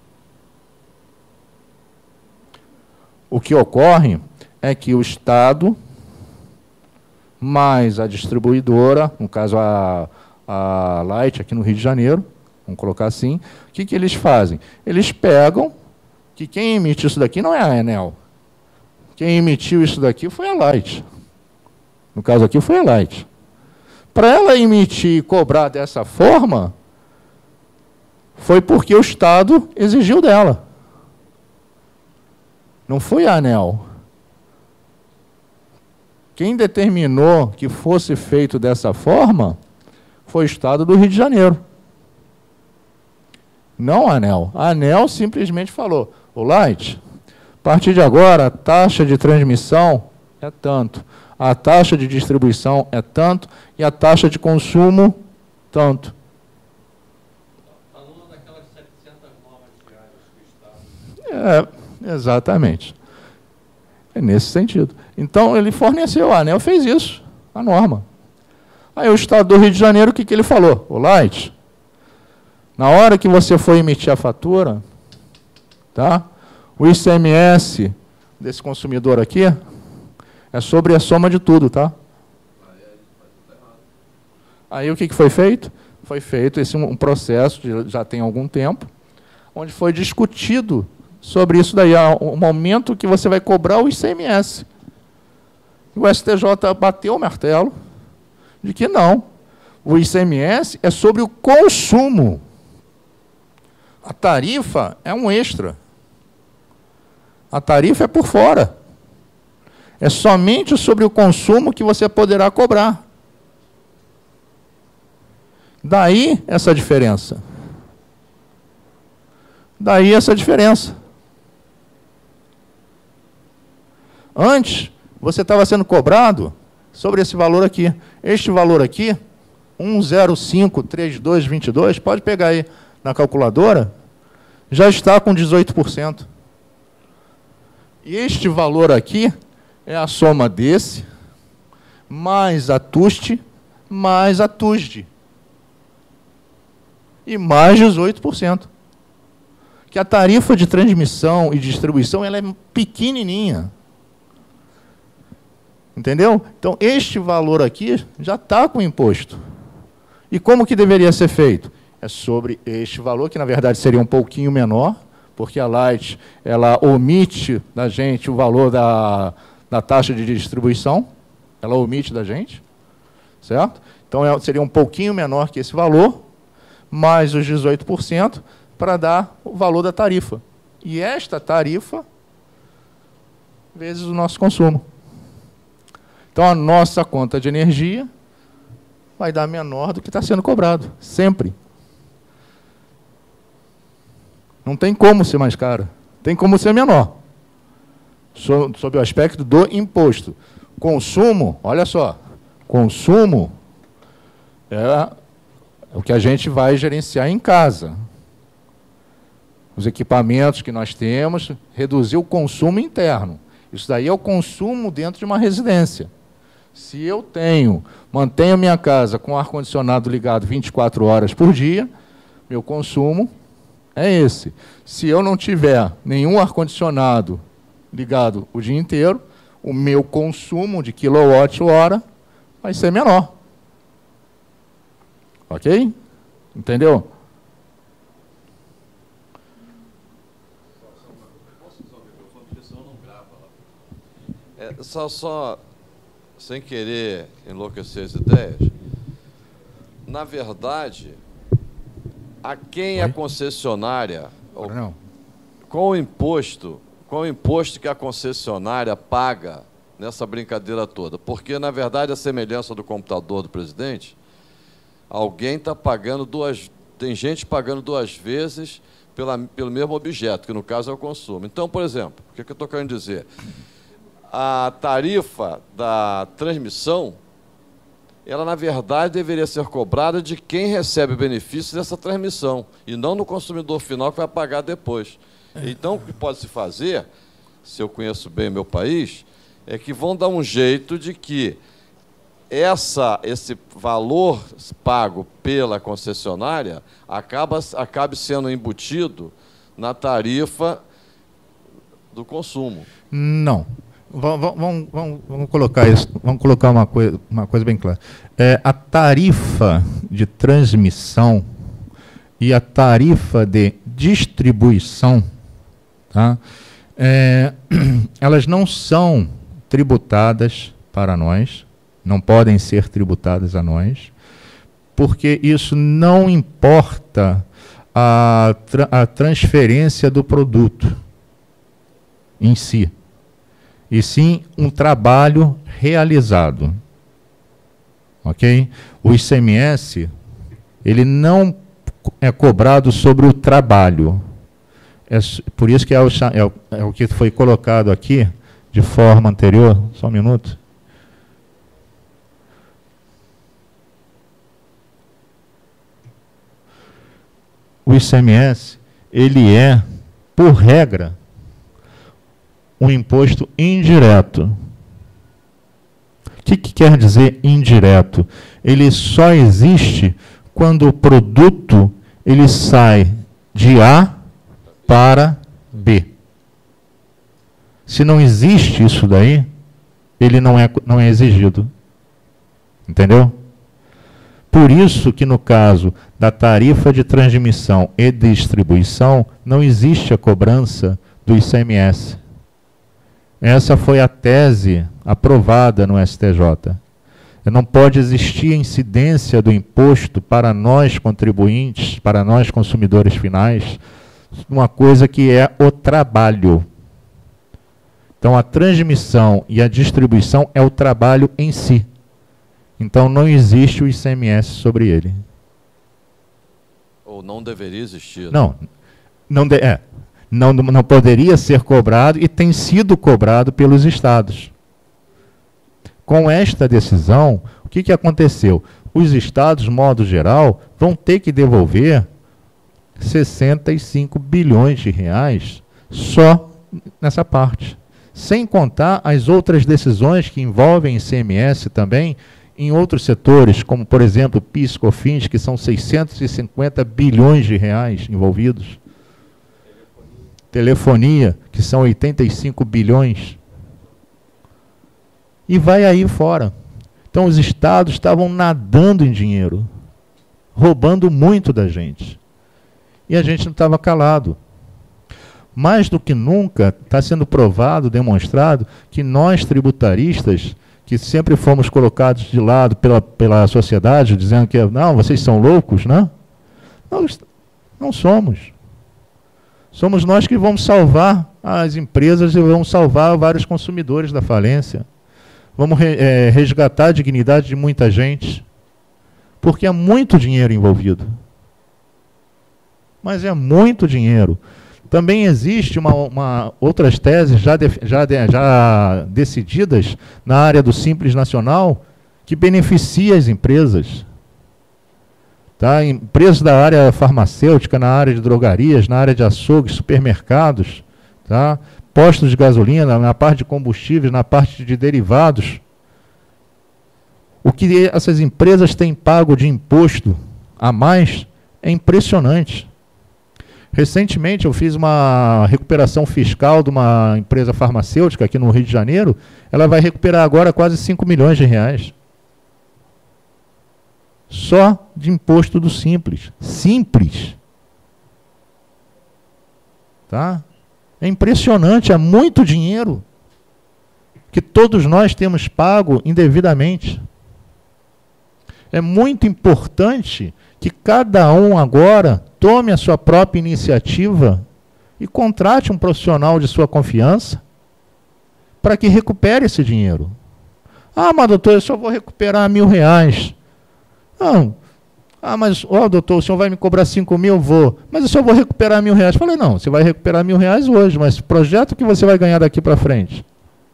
[SPEAKER 2] O que ocorre é que o Estado, mais a distribuidora, no caso a Light aqui no Rio de Janeiro, vamos colocar assim, o que eles fazem? Eles pegam, que quem emite isso daqui não é a ANEEL. Quem emitiu isso daqui foi a Light. No caso aqui foi a Light. Para ela emitir e cobrar dessa forma, foi porque o Estado exigiu dela. Não foi a ANEEL. Quem determinou que fosse feito dessa forma foi o Estado do Rio de Janeiro. Não a ANEEL. A ANEEL simplesmente falou, o Light, a partir de agora, a taxa de transmissão é tanto, a taxa de distribuição é tanto e a taxa de consumo, tanto.
[SPEAKER 1] Falando daquelas 700 normas diárias do Estado.
[SPEAKER 2] Exatamente. É nesse sentido. Então, ele forneceu, a ANEEL fez isso, a norma. Aí o Estado do Rio de Janeiro, o que ele falou? O Light, na hora que você for emitir a fatura, tá? O ICMS desse consumidor aqui é sobre a soma de tudo, tá? Aí o que foi feito? Foi feito um processo, já tem algum tempo, onde foi discutido sobre isso daí, o momento que você vai cobrar o ICMS. O STJ bateu o martelo de que não. O ICMS é sobre o consumo. A tarifa é um extra. A tarifa é por fora. É somente sobre o consumo que você poderá cobrar. Daí essa diferença. Daí essa diferença. Antes, você estava sendo cobrado sobre esse valor aqui. Este valor aqui, 1053222, pode pegar aí na calculadora, já está com 18%. E este valor aqui é a soma desse, mais a TUST, mais a TUSD. E mais 18%. Que a tarifa de transmissão e distribuição ela é pequenininha. Entendeu? Então, este valor aqui já está com imposto. E como que deveria ser feito? É sobre este valor, que na verdade seria um pouquinho menor, porque a Light ela omite da gente o valor da taxa de distribuição, ela omite da gente, certo? Então, seria um pouquinho menor que esse valor, mais os 18%, para dar o valor da tarifa. E esta tarifa, vezes o nosso consumo. Então, a nossa conta de energia vai dar menor do que está sendo cobrado, sempre. Não tem como ser mais cara, tem como ser menor, sob o aspecto do imposto. Consumo, olha só, consumo é o que a gente vai gerenciar em casa. Os equipamentos que nós temos, reduzir o consumo interno. Isso daí é o consumo dentro de uma residência. Se eu mantenho minha casa com ar-condicionado ligado 24 horas por dia, meu consumo é esse. Se eu não tiver nenhum ar-condicionado ligado o dia inteiro, o meu consumo de quilowatt-hora vai ser menor. Ok? Entendeu?
[SPEAKER 1] Só sem querer enlouquecer as ideias, na verdade, a quem a concessionária, qual o imposto que a concessionária paga nessa brincadeira toda? Porque, na verdade, a semelhança do computador do presidente, alguém está pagando tem gente pagando 2 vezes pelo mesmo objeto, que no caso é o consumo. Então, por exemplo, o que eu estou querendo dizer? A tarifa da transmissão, ela, na verdade, deveria ser cobrada de quem recebe benefícios dessa transmissão, e não no consumidor final que vai pagar depois. Então, o que pode se fazer, se eu conheço bem o meu país, é que vão dar um jeito de que esse valor pago pela concessionária acabe sendo embutido na tarifa do consumo.
[SPEAKER 2] Não. Vamos colocar isso. Vamos colocar uma coisa bem clara. A tarifa de transmissão e a tarifa de distribuição, tá? Elas não são tributadas para nós, não podem ser tributadas a nós, porque isso não importa a transferência do produto em si, e sim um trabalho realizado. Ok? O ICMS, ele não é cobrado sobre o trabalho. Por isso que é o que foi colocado aqui de forma anterior. Só um minuto. O ICMS, ele é, por regra, um imposto indireto. O que quer dizer indireto? Ele só existe quando o produto ele sai de A para B. Se não existe isso daí, ele não é exigido. Entendeu? Por isso que no caso da tarifa de transmissão e distribuição, não existe a cobrança do ICMS. Essa foi a tese aprovada no STJ. Não pode existir incidência do imposto para nós contribuintes, para nós consumidores finais, uma coisa que é o trabalho. Então, a transmissão e a distribuição é o trabalho em si. Então, não existe o ICMS sobre ele.
[SPEAKER 1] Ou não deveria existir.
[SPEAKER 2] Não poderia ser cobrado e tem sido cobrado pelos estados. Com esta decisão, o que aconteceu? Os estados, de modo geral, vão ter que devolver 65 bilhões de reais só nessa parte. Sem contar as outras decisões que envolvem ICMS também em outros setores, como, por exemplo, PIS, COFINS, que são 650 bilhões de reais envolvidos. Telefonia, que são 85 bilhões. E vai aí fora. Então, os estados estavam nadando em dinheiro, roubando muito da gente. E a gente não estava calado. Mais do que nunca, está sendo provado, demonstrado, que nós, tributaristas, que sempre fomos colocados de lado pela sociedade, dizendo que, não, vocês são loucos, né? Não somos. Somos nós que vamos salvar as empresas e vamos salvar vários consumidores da falência. Vamos resgatar a dignidade de muita gente, porque é muito dinheiro envolvido. Mas é muito dinheiro. Também existe outras teses já decididas na área do Simples Nacional que beneficia as empresas. Tá? Empresas da área farmacêutica, na área de drogarias, na área de açougues, supermercados, tá? Postos de gasolina, na parte de combustíveis, na parte de derivados. O que essas empresas têm pago de imposto a mais é impressionante. Recentemente eu fiz uma recuperação fiscal de uma empresa farmacêutica aqui no Rio de Janeiro. Ela vai recuperar agora quase 5 milhões de reais. Só de imposto do Simples. Simples. Tá? É impressionante, é muito dinheiro que todos nós temos pago indevidamente. É muito importante que cada um agora tome a sua própria iniciativa e contrate um profissional de sua confiança para que recupere esse dinheiro. Ah, mas doutor, eu só vou recuperar R$1.000. Não. Ah, mas, doutor, o senhor vai me cobrar 5 mil? Vou. Mas eu só vou recuperar R$1.000. Falei, não, você vai recuperar R$1.000 hoje, mas o projeto que você vai ganhar daqui para frente.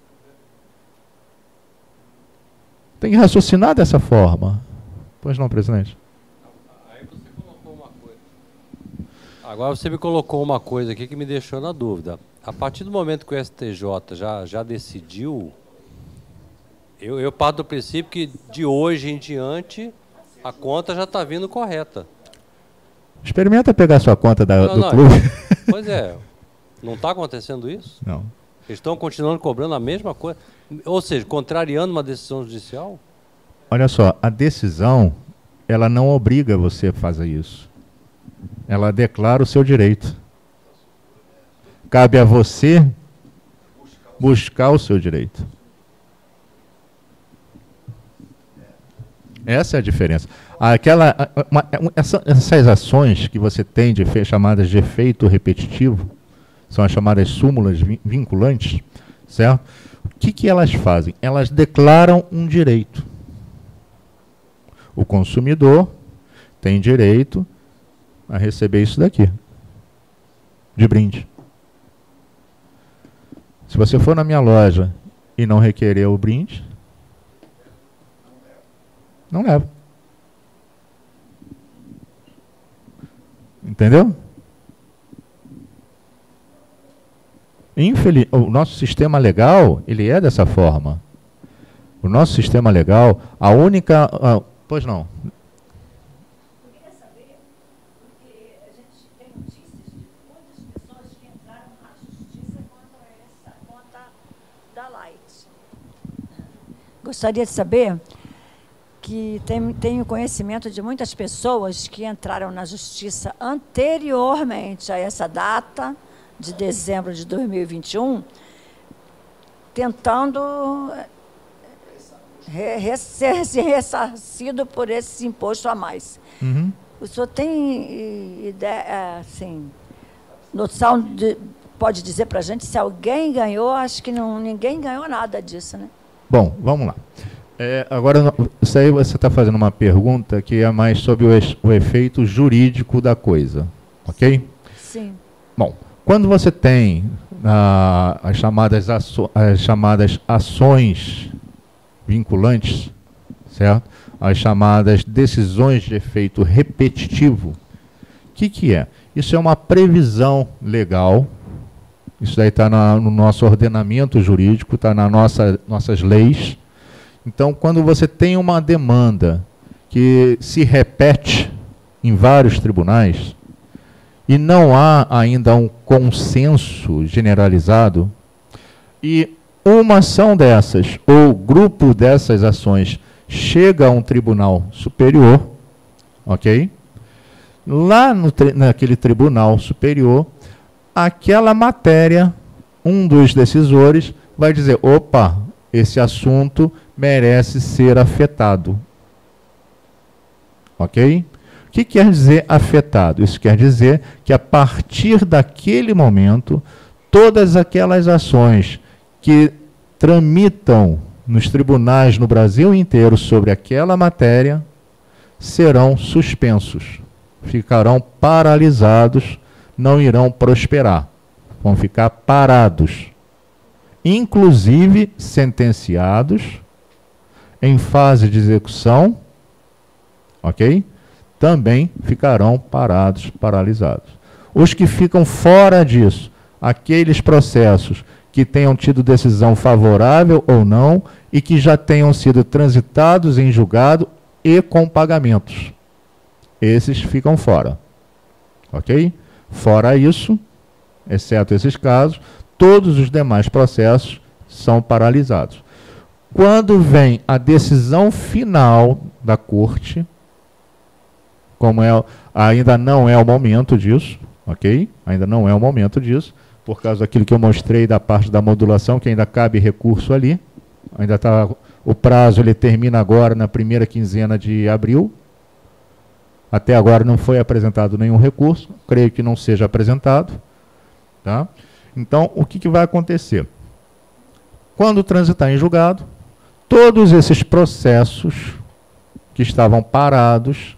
[SPEAKER 2] Tem que raciocinar dessa forma. Pois não, presidente?
[SPEAKER 4] Aí você colocou uma coisa. Agora você me colocou uma coisa aqui que me deixou na dúvida. A partir do momento que o STJ já decidiu, eu parto do princípio que de hoje em diante a conta já está vindo correta.
[SPEAKER 2] Experimenta pegar sua conta do clube.
[SPEAKER 4] Pois é. Não está acontecendo isso?
[SPEAKER 2] Não.
[SPEAKER 4] Eles estão continuando cobrando a mesma coisa. Ou seja, contrariando uma decisão judicial?
[SPEAKER 2] Olha só, a decisão, ela não obriga você a fazer isso. Ela declara o seu direito. Cabe a você buscar o seu direito. Essa é a diferença. Essas ações que você tem chamadas de efeito repetitivo, são as chamadas súmulas vinculantes, certo? O que elas fazem? Elas declaram um direito. O consumidor tem direito a receber isso daqui, de brinde. Se você for na minha loja e não requerer o brinde, não leva. Entendeu? O nosso sistema legal, ele é dessa forma. O nosso sistema legal, a única... pois não.
[SPEAKER 5] Eu queria saber, porque a gente tem notícias de muitas pessoas que entraram na justiça contra essa conta da Light. Gostaria de saber que tenho conhecimento de muitas pessoas que entraram na justiça anteriormente a essa data, de dezembro de 2021, tentando ser ressarcido por esse imposto a mais.
[SPEAKER 2] Uhum.
[SPEAKER 5] O senhor tem ideia, assim, noção pode dizer para a gente se alguém ganhou? Acho que ninguém ganhou nada disso, né?
[SPEAKER 2] Bom, vamos lá. Agora, isso aí você está fazendo uma pergunta que é mais sobre o efeito jurídico da coisa, ok?
[SPEAKER 5] Sim.
[SPEAKER 2] Bom, quando você tem as chamadas ações vinculantes, certo? As chamadas decisões de efeito repetitivo, o que é? Isso é uma previsão legal, isso daí está no nosso ordenamento jurídico, está nas nossas leis. Então, quando você tem uma demanda que se repete em vários tribunais e não há ainda um consenso generalizado, e uma ação dessas ou grupo dessas ações chega a um tribunal superior, ok? Lá naquele tribunal superior, aquela matéria, um dos decisores vai dizer, opa, esse assunto merece ser afetado. Ok? O que quer dizer afetado? Isso quer dizer que a partir daquele momento, todas aquelas ações que tramitam nos tribunais no Brasil inteiro sobre aquela matéria serão suspensos, ficarão paralisados, não irão prosperar, vão ficar parados, inclusive sentenciados em fase de execução, ok? Também ficarão parados, paralisados. Os que ficam fora disso, aqueles processos que tenham tido decisão favorável ou não e que já tenham sido transitados em julgado e com pagamentos, esses ficam fora, ok? Fora isso, exceto esses casos, todos os demais processos são paralisados. Quando vem a decisão final da corte, como ainda não é o momento disso, ok? Ainda não é o momento disso, por causa daquilo que eu mostrei da parte da modulação, que ainda cabe recurso ali, Ainda está, o prazo ele termina agora na primeira quinzena de abril. Até agora não foi apresentado nenhum recurso, creio que não seja apresentado. Tá? Então, o que vai acontecer? Quando transitar em julgado, todos esses processos que estavam parados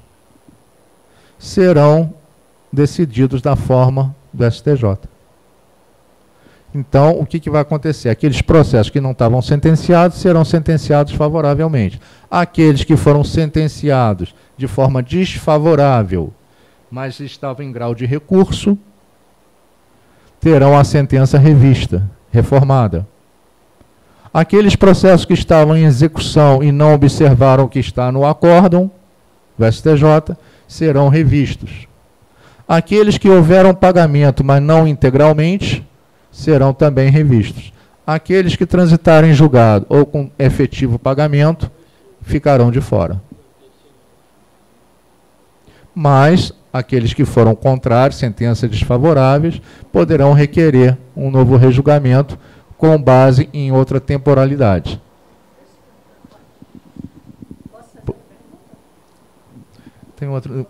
[SPEAKER 2] serão decididos da forma do STJ. Então, o que vai acontecer? Aqueles processos que não estavam sentenciados serão sentenciados favoravelmente. Aqueles que foram sentenciados de forma desfavorável, mas estavam em grau de recurso, terão a sentença revista, reformada. Aqueles processos que estavam em execução e não observaram o que está no acórdão do STJ serão revistos. Aqueles que houveram pagamento, mas não integralmente, serão também revistos. Aqueles que transitarem em julgado ou com efetivo pagamento ficarão de fora. Mas aqueles que foram contrários, sentenças desfavoráveis, poderão requerer um novo rejulgamento com base em outra temporalidade. Tem outro.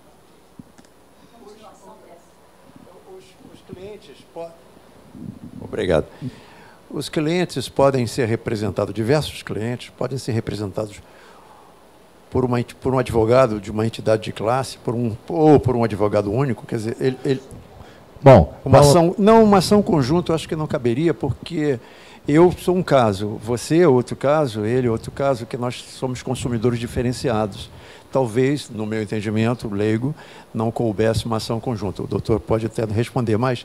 [SPEAKER 6] Os clientes podem. Obrigado. Os clientes podem ser representados, diversos clientes podem ser representados por um advogado de uma entidade de classe, ou por um advogado único, quer dizer,
[SPEAKER 2] Bom,
[SPEAKER 6] uma ação conjunta eu acho que não caberia, porque eu sou um caso, você é outro caso, ele é outro caso, que nós somos consumidores diferenciados. Talvez, no meu entendimento leigo, não coubesse uma ação conjunta. O doutor pode até responder, mas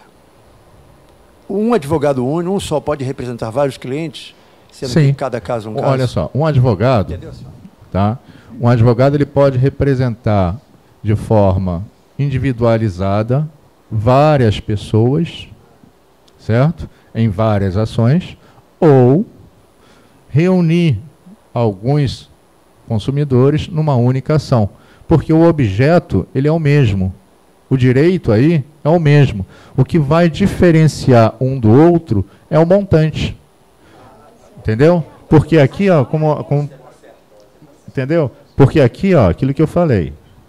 [SPEAKER 6] um advogado único, um só pode representar vários clientes, sendo que em cada caso um caso?
[SPEAKER 2] Olha só, um advogado, tá? Um advogado ele pode representar de forma individualizada várias pessoas, certo? Em várias ações, ou reunir alguns consumidores numa única ação, porque o objeto ele é o mesmo, o direito aí é o mesmo. O que vai diferenciar um do outro é o montante, entendeu? Porque aqui, ó, entendeu? Porque aqui, ó, aquilo que eu falei.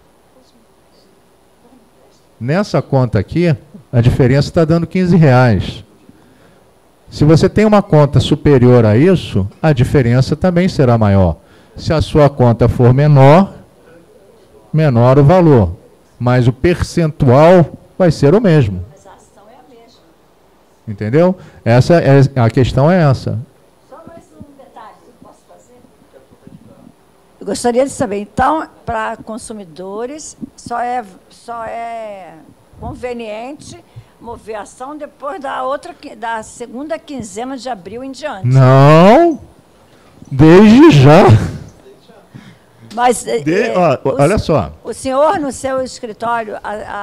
[SPEAKER 2] Nessa conta aqui, a diferença está dando R$15. Se você tem uma conta superior a isso, a diferença também será maior. Se a sua conta for menor, menor o valor. Mas o percentual vai ser o mesmo.
[SPEAKER 5] Mas a ação é a mesma.
[SPEAKER 2] Entendeu? A questão é essa.
[SPEAKER 5] Só mais um detalhe, posso fazer? Eu gostaria de saber, então, para consumidores, só é conveniente mover a ação depois da segunda quinzena de abril em diante.
[SPEAKER 2] Não, desde já.
[SPEAKER 5] Mas,
[SPEAKER 2] olha só.
[SPEAKER 5] O senhor, no seu escritório,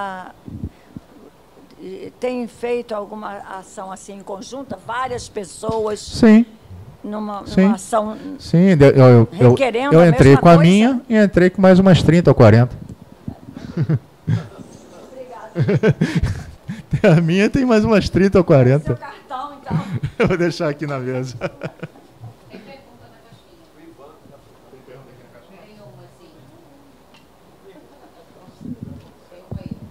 [SPEAKER 5] tem feito alguma ação assim em conjunta? Várias pessoas?
[SPEAKER 2] Sim.
[SPEAKER 5] Numa
[SPEAKER 2] Sim.
[SPEAKER 5] ação
[SPEAKER 2] Sim,
[SPEAKER 5] requerendo
[SPEAKER 2] eu entrei
[SPEAKER 5] mesma
[SPEAKER 2] com a
[SPEAKER 5] coisa?
[SPEAKER 2] minha e entrei com mais umas 30 ou 40.
[SPEAKER 5] Obrigada.
[SPEAKER 2] A minha tem mais umas 30 ou 40.
[SPEAKER 5] Seu cartão, então.
[SPEAKER 2] Eu vou deixar aqui na mesa.
[SPEAKER 7] Tem pergunta na caixinha. Tem uma, sim. Tem uma aí.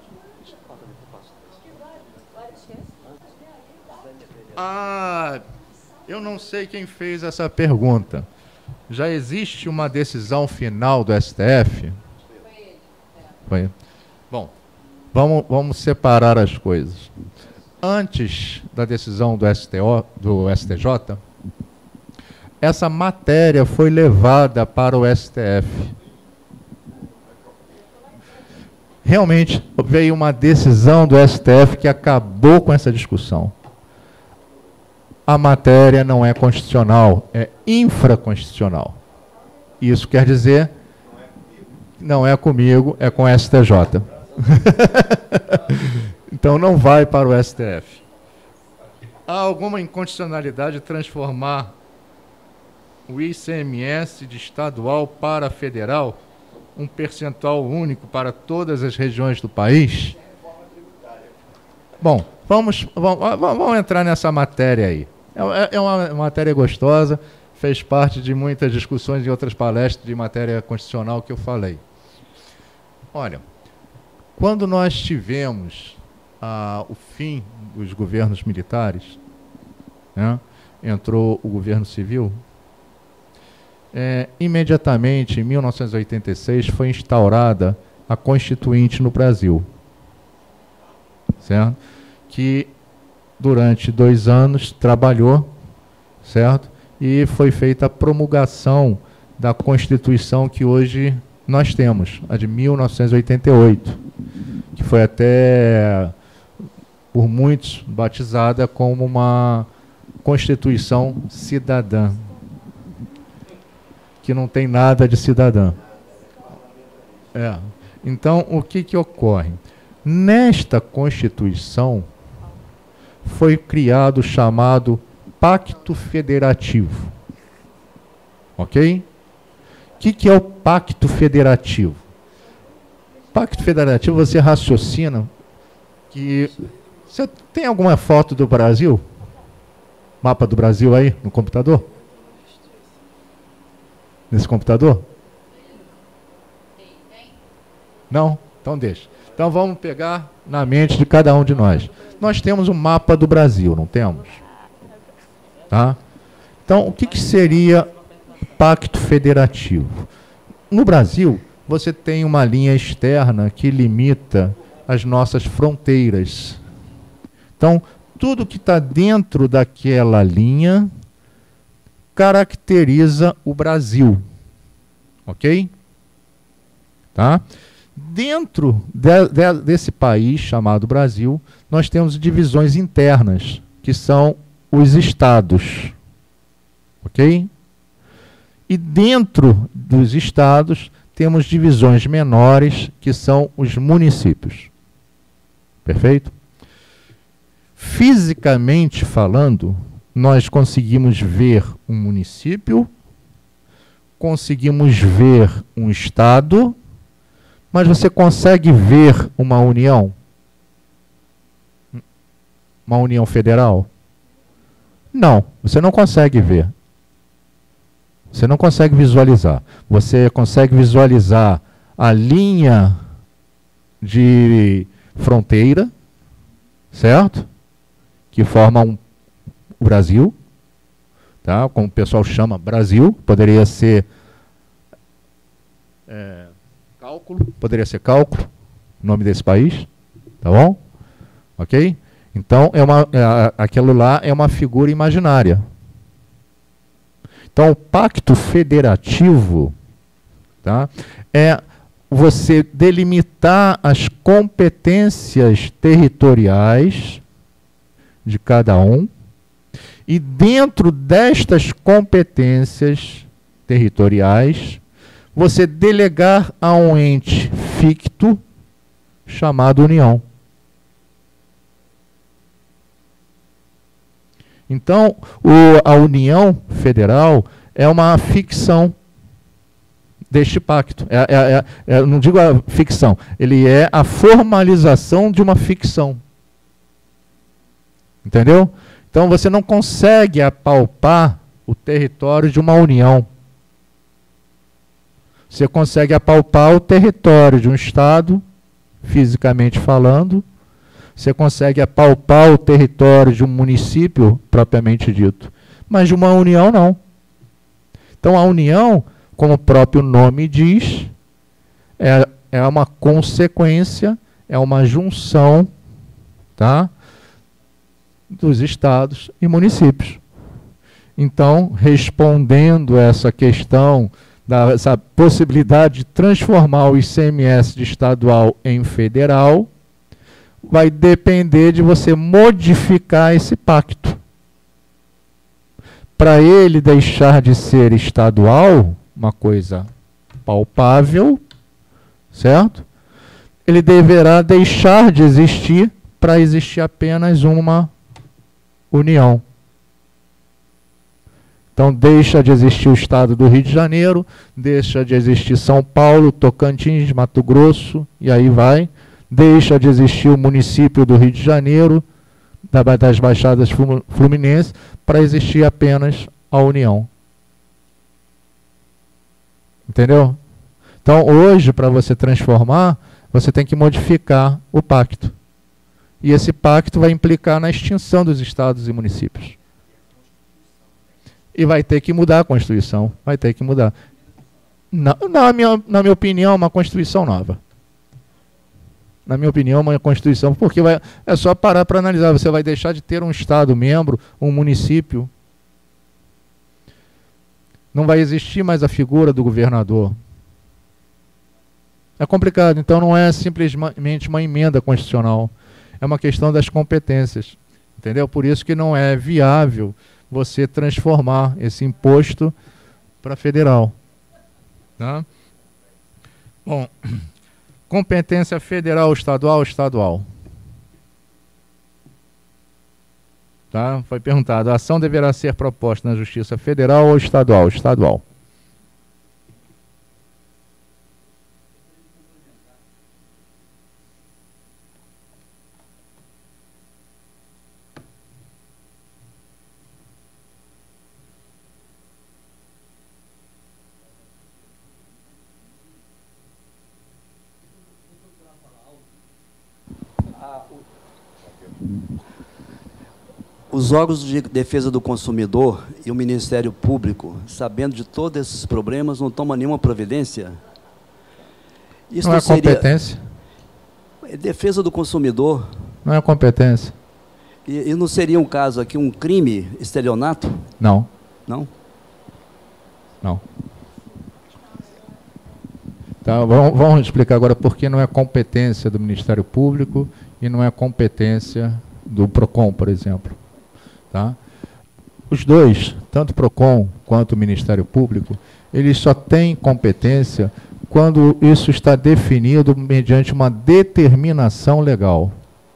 [SPEAKER 2] Eu não sei quem fez essa pergunta. Já existe uma decisão final do STF? Foi. Bom, vamos separar as coisas. Antes da decisão do STJ, essa matéria foi levada para o STF. Realmente veio uma decisão do STF que acabou com essa discussão. A matéria não é constitucional, é infraconstitucional. Isso quer dizer, não é comigo, é com o STJ. Então não vai para o STF. Há alguma inconstitucionalidade de transformar o ICMS de estadual para federal, um percentual único para todas as regiões do país? Bom, vamos entrar nessa matéria aí. É uma matéria gostosa, fez parte de muitas discussões em outras palestras de matéria constitucional que eu falei. Olha, quando nós tivemos o fim dos governos militares, né, entrou o governo civil, imediatamente, em 1986, foi instaurada a Constituinte no Brasil, certo? Que durante 2 anos trabalhou, certo? E foi feita a promulgação da Constituição que hoje nós temos, a de 1988, que foi até, por muitos, batizada como uma Constituição cidadã, que não tem nada de cidadã. Então, o que ocorre? Nesta Constituição foi criado o chamado Pacto Federativo. Ok? O que é o Pacto Federativo? Pacto Federativo, você raciocina que... Você tem alguma foto do Brasil? Mapa do Brasil aí, no computador? Nesse computador? Não? Então deixa. Então vamos pegar na mente de cada um de nós. Nós temos um mapa do Brasil, não temos? Tá? Então, o que seria Pacto Federativo? No Brasil, você tem uma linha externa que limita as nossas fronteiras. Então, tudo que está dentro daquela linha caracteriza o Brasil. Ok? Tá? Dentro desse país chamado Brasil, nós temos divisões internas, que são os estados. Ok? E dentro dos estados, temos divisões menores, que são os municípios. Perfeito? Fisicamente falando, nós conseguimos ver um município, conseguimos ver um estado, mas você consegue ver uma união? Uma união federal? Não, você não consegue ver. Você não consegue visualizar. Você consegue visualizar a linha de fronteira, certo? Que forma o Brasil, tá? Como o pessoal chama Brasil, poderia ser cálculo, o nome desse país, tá bom? Ok? Então, aquilo lá é uma figura imaginária. Então, o Pacto Federativo, tá, é você delimitar as competências territoriais de cada um, e dentro destas competências territoriais, você delegar a um ente ficto chamado União. Então, a União Federal é uma ficção deste pacto. Não digo a ficção, ele é a formalização de uma ficção. Entendeu? Então, você não consegue apalpar o território de uma união. Você consegue apalpar o território de um estado, fisicamente falando. Você consegue apalpar o território de um município, propriamente dito. Mas de uma união, não. Então, a união, como o próprio nome diz, é uma consequência, é uma junção, tá, dos estados e municípios. Então, respondendo a essa questão, essa possibilidade de transformar o ICMS de estadual em federal, vai depender de você modificar esse pacto. Para ele deixar de ser estadual, uma coisa palpável, certo? Ele deverá deixar de existir para existir apenas uma união. Então, deixa de existir o estado do Rio de Janeiro, deixa de existir São Paulo, Tocantins, Mato Grosso, e aí vai. Deixa de existir o município do Rio de Janeiro,
[SPEAKER 8] das Baixadas Fluminenses para existir apenas a União. Entendeu? Então, hoje, para você transformar, você tem que modificar o pacto. E esse pacto vai implicar na extinção dos estados e municípios. E vai ter que mudar a Constituição. Vai ter que mudar. Na minha opinião, uma Constituição nova. Na minha opinião, uma Constituição, porque é só parar para analisar. Você vai deixar de ter um Estado membro, um município. Não vai existir mais a figura do governador. É complicado. Então, não é simplesmente uma emenda constitucional. É uma questão das competências. Entendeu? Por isso que não é viável você transformar esse imposto para federal. Tá? Bom, competência federal, estadual, estadual. Tá? Foi perguntado, a ação deverá ser proposta na Justiça Federal ou estadual? Estadual.
[SPEAKER 9] Os órgãos de defesa do consumidor e o Ministério Público, sabendo de todos esses problemas, não tomam nenhuma providência? Isso
[SPEAKER 8] não é competência?
[SPEAKER 9] Defesa do consumidor.
[SPEAKER 8] Não é competência.
[SPEAKER 9] E não seria um caso aqui, um crime, estelionato?
[SPEAKER 8] Não.
[SPEAKER 9] Não?
[SPEAKER 8] Não. Tá, vamos explicar agora por que não é competência do Ministério Público e não é competência do PROCON, por exemplo. Tá? Os dois, tanto o PROCON quanto o Ministério Público, eles só têm competência quando isso está definido mediante uma determinação legal.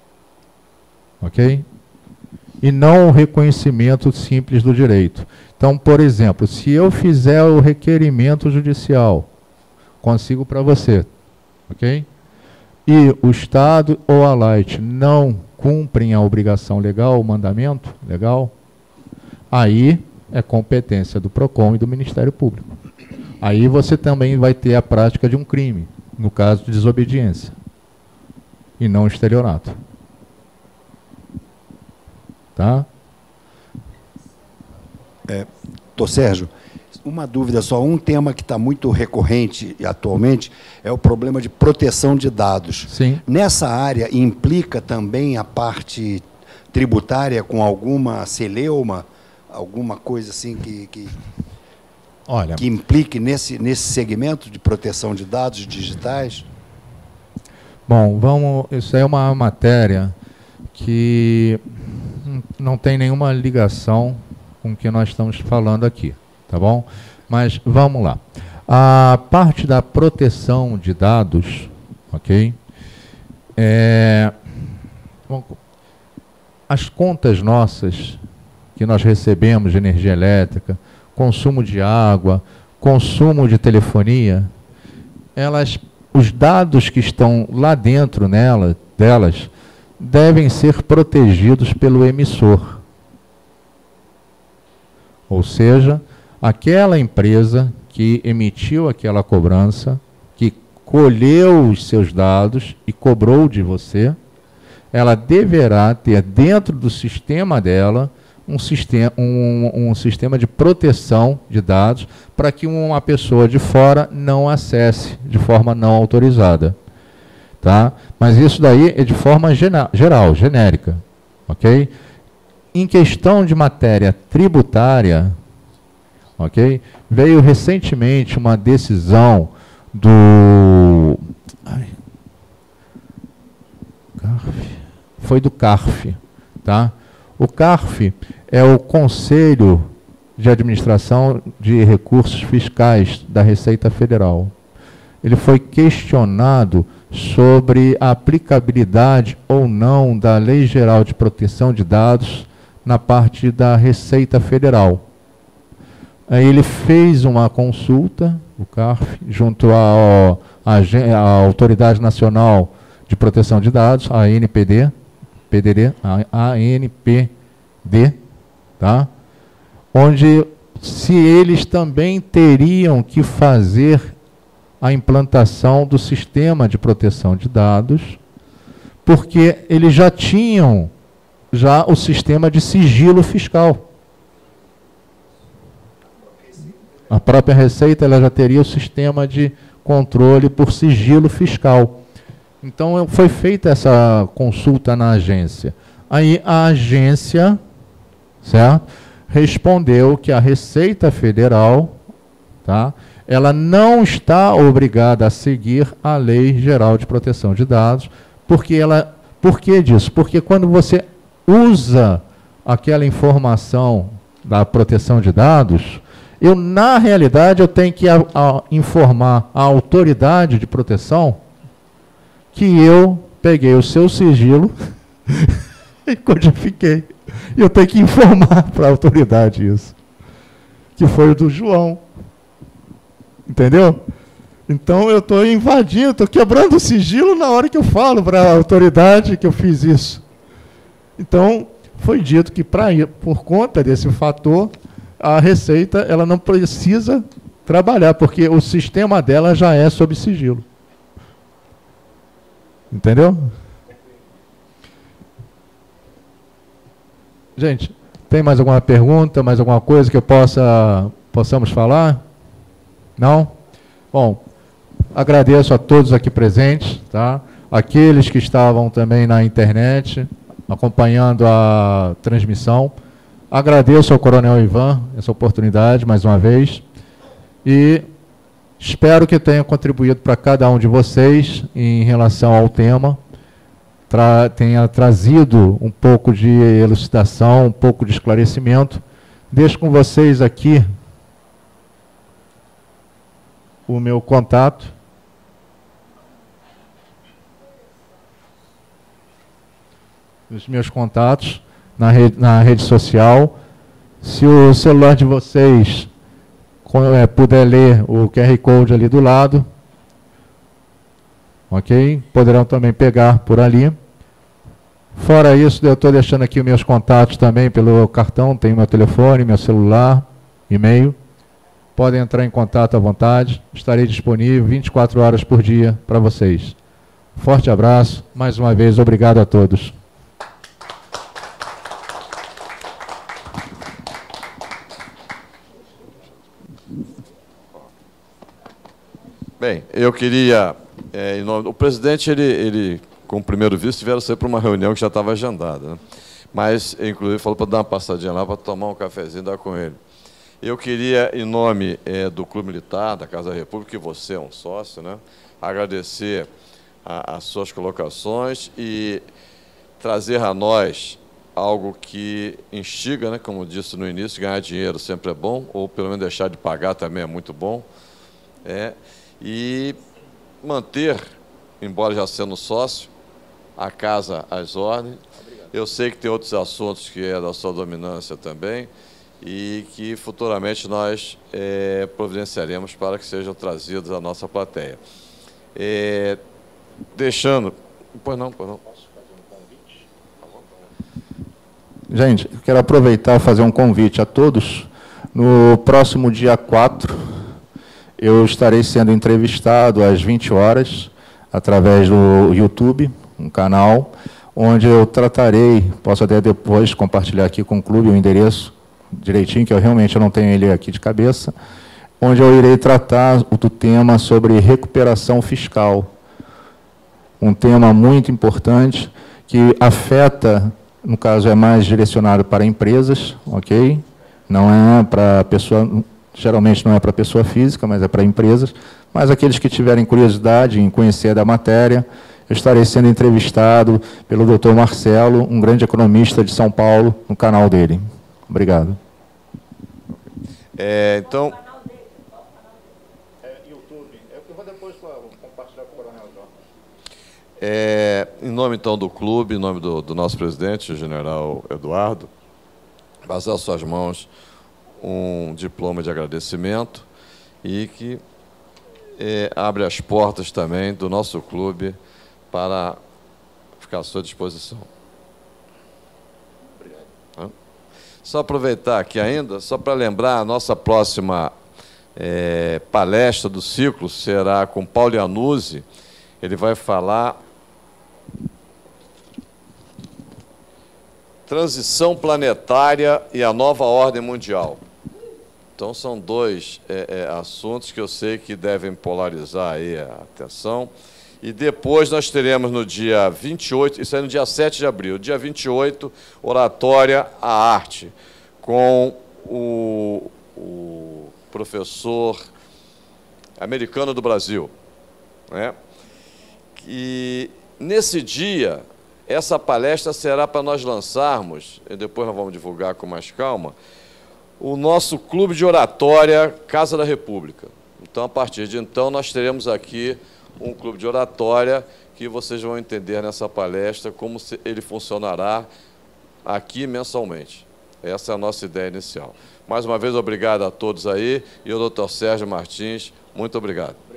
[SPEAKER 8] Ok? E não o reconhecimento simples do direito. Então, por exemplo, se eu fizer o requerimento judicial, consigo para você, ok? E o Estado ou a Light não cumprem a obrigação legal, o mandamento legal, aí é competência do PROCON e do Ministério Público. Aí você também vai ter a prática de um crime, no caso de desobediência, e não estelionato. Tá?
[SPEAKER 10] Sérgio, uma dúvida só, um tema que está muito recorrente atualmente é o problema de proteção de dados.
[SPEAKER 8] Sim.
[SPEAKER 10] Nessa área implica também a parte tributária com alguma celeuma, alguma coisa assim que implique nesse segmento de proteção de dados digitais?
[SPEAKER 8] Bom, isso é uma matéria que não tem nenhuma ligação com o que nós estamos falando aqui. Tá bom? Mas vamos lá. A parte da proteção de dados, ok? As contas nossas que nós recebemos de energia elétrica, consumo de água, consumo de telefonia, os dados que estão lá dentro delas devem ser protegidos pelo emissor. Ou seja, aquela empresa que emitiu aquela cobrança, que colheu os seus dados e cobrou de você, ela deverá ter dentro do sistema dela um sistema de proteção de dados para que uma pessoa de fora não acesse de forma não autorizada. Tá? Mas isso daí é de forma geral, genérica. Ok? Em questão de matéria tributária, ok? Veio recentemente uma decisão do CARF, tá? O CARF é o Conselho de Administração de Recursos Fiscais da Receita Federal. Ele foi questionado sobre a aplicabilidade ou não da Lei Geral de Proteção de Dados na parte da Receita Federal. Aí ele fez uma consulta, o CARF, junto à Autoridade Nacional de Proteção de Dados, a ANPD, ANPD, tá? Onde se eles também teriam que fazer a implantação do sistema de proteção de dados, porque eles já tinham o sistema de sigilo fiscal. A própria Receita ela já teria o sistema de controle por sigilo fiscal. Então, foi feita essa consulta na agência. Aí, a agência, certo, respondeu que a Receita Federal, tá, ela não está obrigada a seguir a Lei Geral de Proteção de Dados, por que disso? Porque quando você usa aquela informação da proteção de dados, na realidade, eu tenho que informar a autoridade de proteção que eu peguei o seu sigilo e codifiquei. E eu tenho que informar para a autoridade isso. Que foi o do João. Entendeu? Então, eu estou invadindo, estou quebrando o sigilo na hora que eu falo para a autoridade que eu fiz isso. Então, foi dito que, por conta desse fator, a Receita ela não precisa trabalhar, porque o sistema dela já é sob sigilo. Entendeu? Gente, tem mais alguma pergunta, mais alguma coisa que possamos falar? Não? Bom, agradeço a todos aqui presentes, tá? Aqueles que estavam também na internet, acompanhando a transmissão. Agradeço ao Coronel Ivan essa oportunidade, mais uma vez, e espero que tenha contribuído para cada um de vocês em relação ao tema, tenha trazido um pouco de elucidação, um pouco de esclarecimento. Deixo com vocês aqui o meu contato. Os meus contatos na rede social. Se o celular de vocês puder ler o QR Code ali do lado, ok? Poderão também pegar por ali. Fora isso, eu estou deixando aqui os meus contatos também pelo cartão, tem meu telefone, meu celular, e-mail. Podem entrar em contato à vontade, estarei disponível 24 horas por dia para vocês. Forte abraço, mais uma vez, obrigado a todos.
[SPEAKER 1] Bem, eu queria, o presidente, ele como primeiro vice, tiveram que sair para uma reunião que já estava agendada, né? Mas, inclusive, falou para dar uma passadinha lá, para tomar um cafezinho e dar com ele. Eu queria, em nome do Clube Militar, da Casa da República, que você é um sócio, né, agradecer as suas colocações e trazer a nós algo que instiga, né, como disse no início, ganhar dinheiro sempre é bom, ou pelo menos deixar de pagar também é muito bom, e manter, embora já sendo sócio, a casa às ordens. Obrigado. Eu sei que tem outros assuntos que é da sua dominância também, e que futuramente nós providenciaremos para que sejam trazidos à nossa plateia. Deixando... Pois não. Posso fazer um convite?
[SPEAKER 8] Gente, eu quero aproveitar e fazer um convite a todos. No próximo dia 4, eu estarei sendo entrevistado às 20 horas, através do YouTube, um canal, onde eu tratarei, posso até depois compartilhar aqui com o clube o endereço direitinho, que eu realmente não tenho ele aqui de cabeça, onde eu irei tratar do tema sobre recuperação fiscal. Um tema muito importante, que afeta, no caso é mais direcionado para empresas, ok? Não é para pessoa, geralmente não é para pessoa física, mas é para empresas. Mas aqueles que tiverem curiosidade em conhecer da matéria, eu estarei sendo entrevistado pelo Dr. Marcelo, um grande economista de São Paulo, no canal dele. Obrigado.
[SPEAKER 1] Então...
[SPEAKER 2] YouTube. Eu vou depois compartilhar com o Coronel Jorge.
[SPEAKER 1] Em nome, então, do clube, em nome do nosso presidente, o general Eduardo, passar às suas mãos um diploma de agradecimento e que abre as portas também do nosso clube para ficar à sua disposição. Só aproveitar aqui ainda, só para lembrar, a nossa próxima palestra do ciclo será com Paulo Iannuzzi. Ele vai falar transição planetária e a nova ordem mundial. Então, são dois assuntos que eu sei que devem polarizar aí a atenção. E depois nós teremos no dia 28, isso é no dia 7 de abril, dia 28, oratória à arte, com o professor americano do Brasil, né? E nesse dia, essa palestra será para nós lançarmos, e depois nós vamos divulgar com mais calma, o nosso clube de oratória Casa da República. Então, a partir de então, nós teremos aqui um clube de oratória que vocês vão entender nessa palestra como ele funcionará aqui mensalmente. Essa é a nossa ideia inicial. Mais uma vez, obrigado a todos aí. E o Dr. Sérgio Martins, muito obrigado.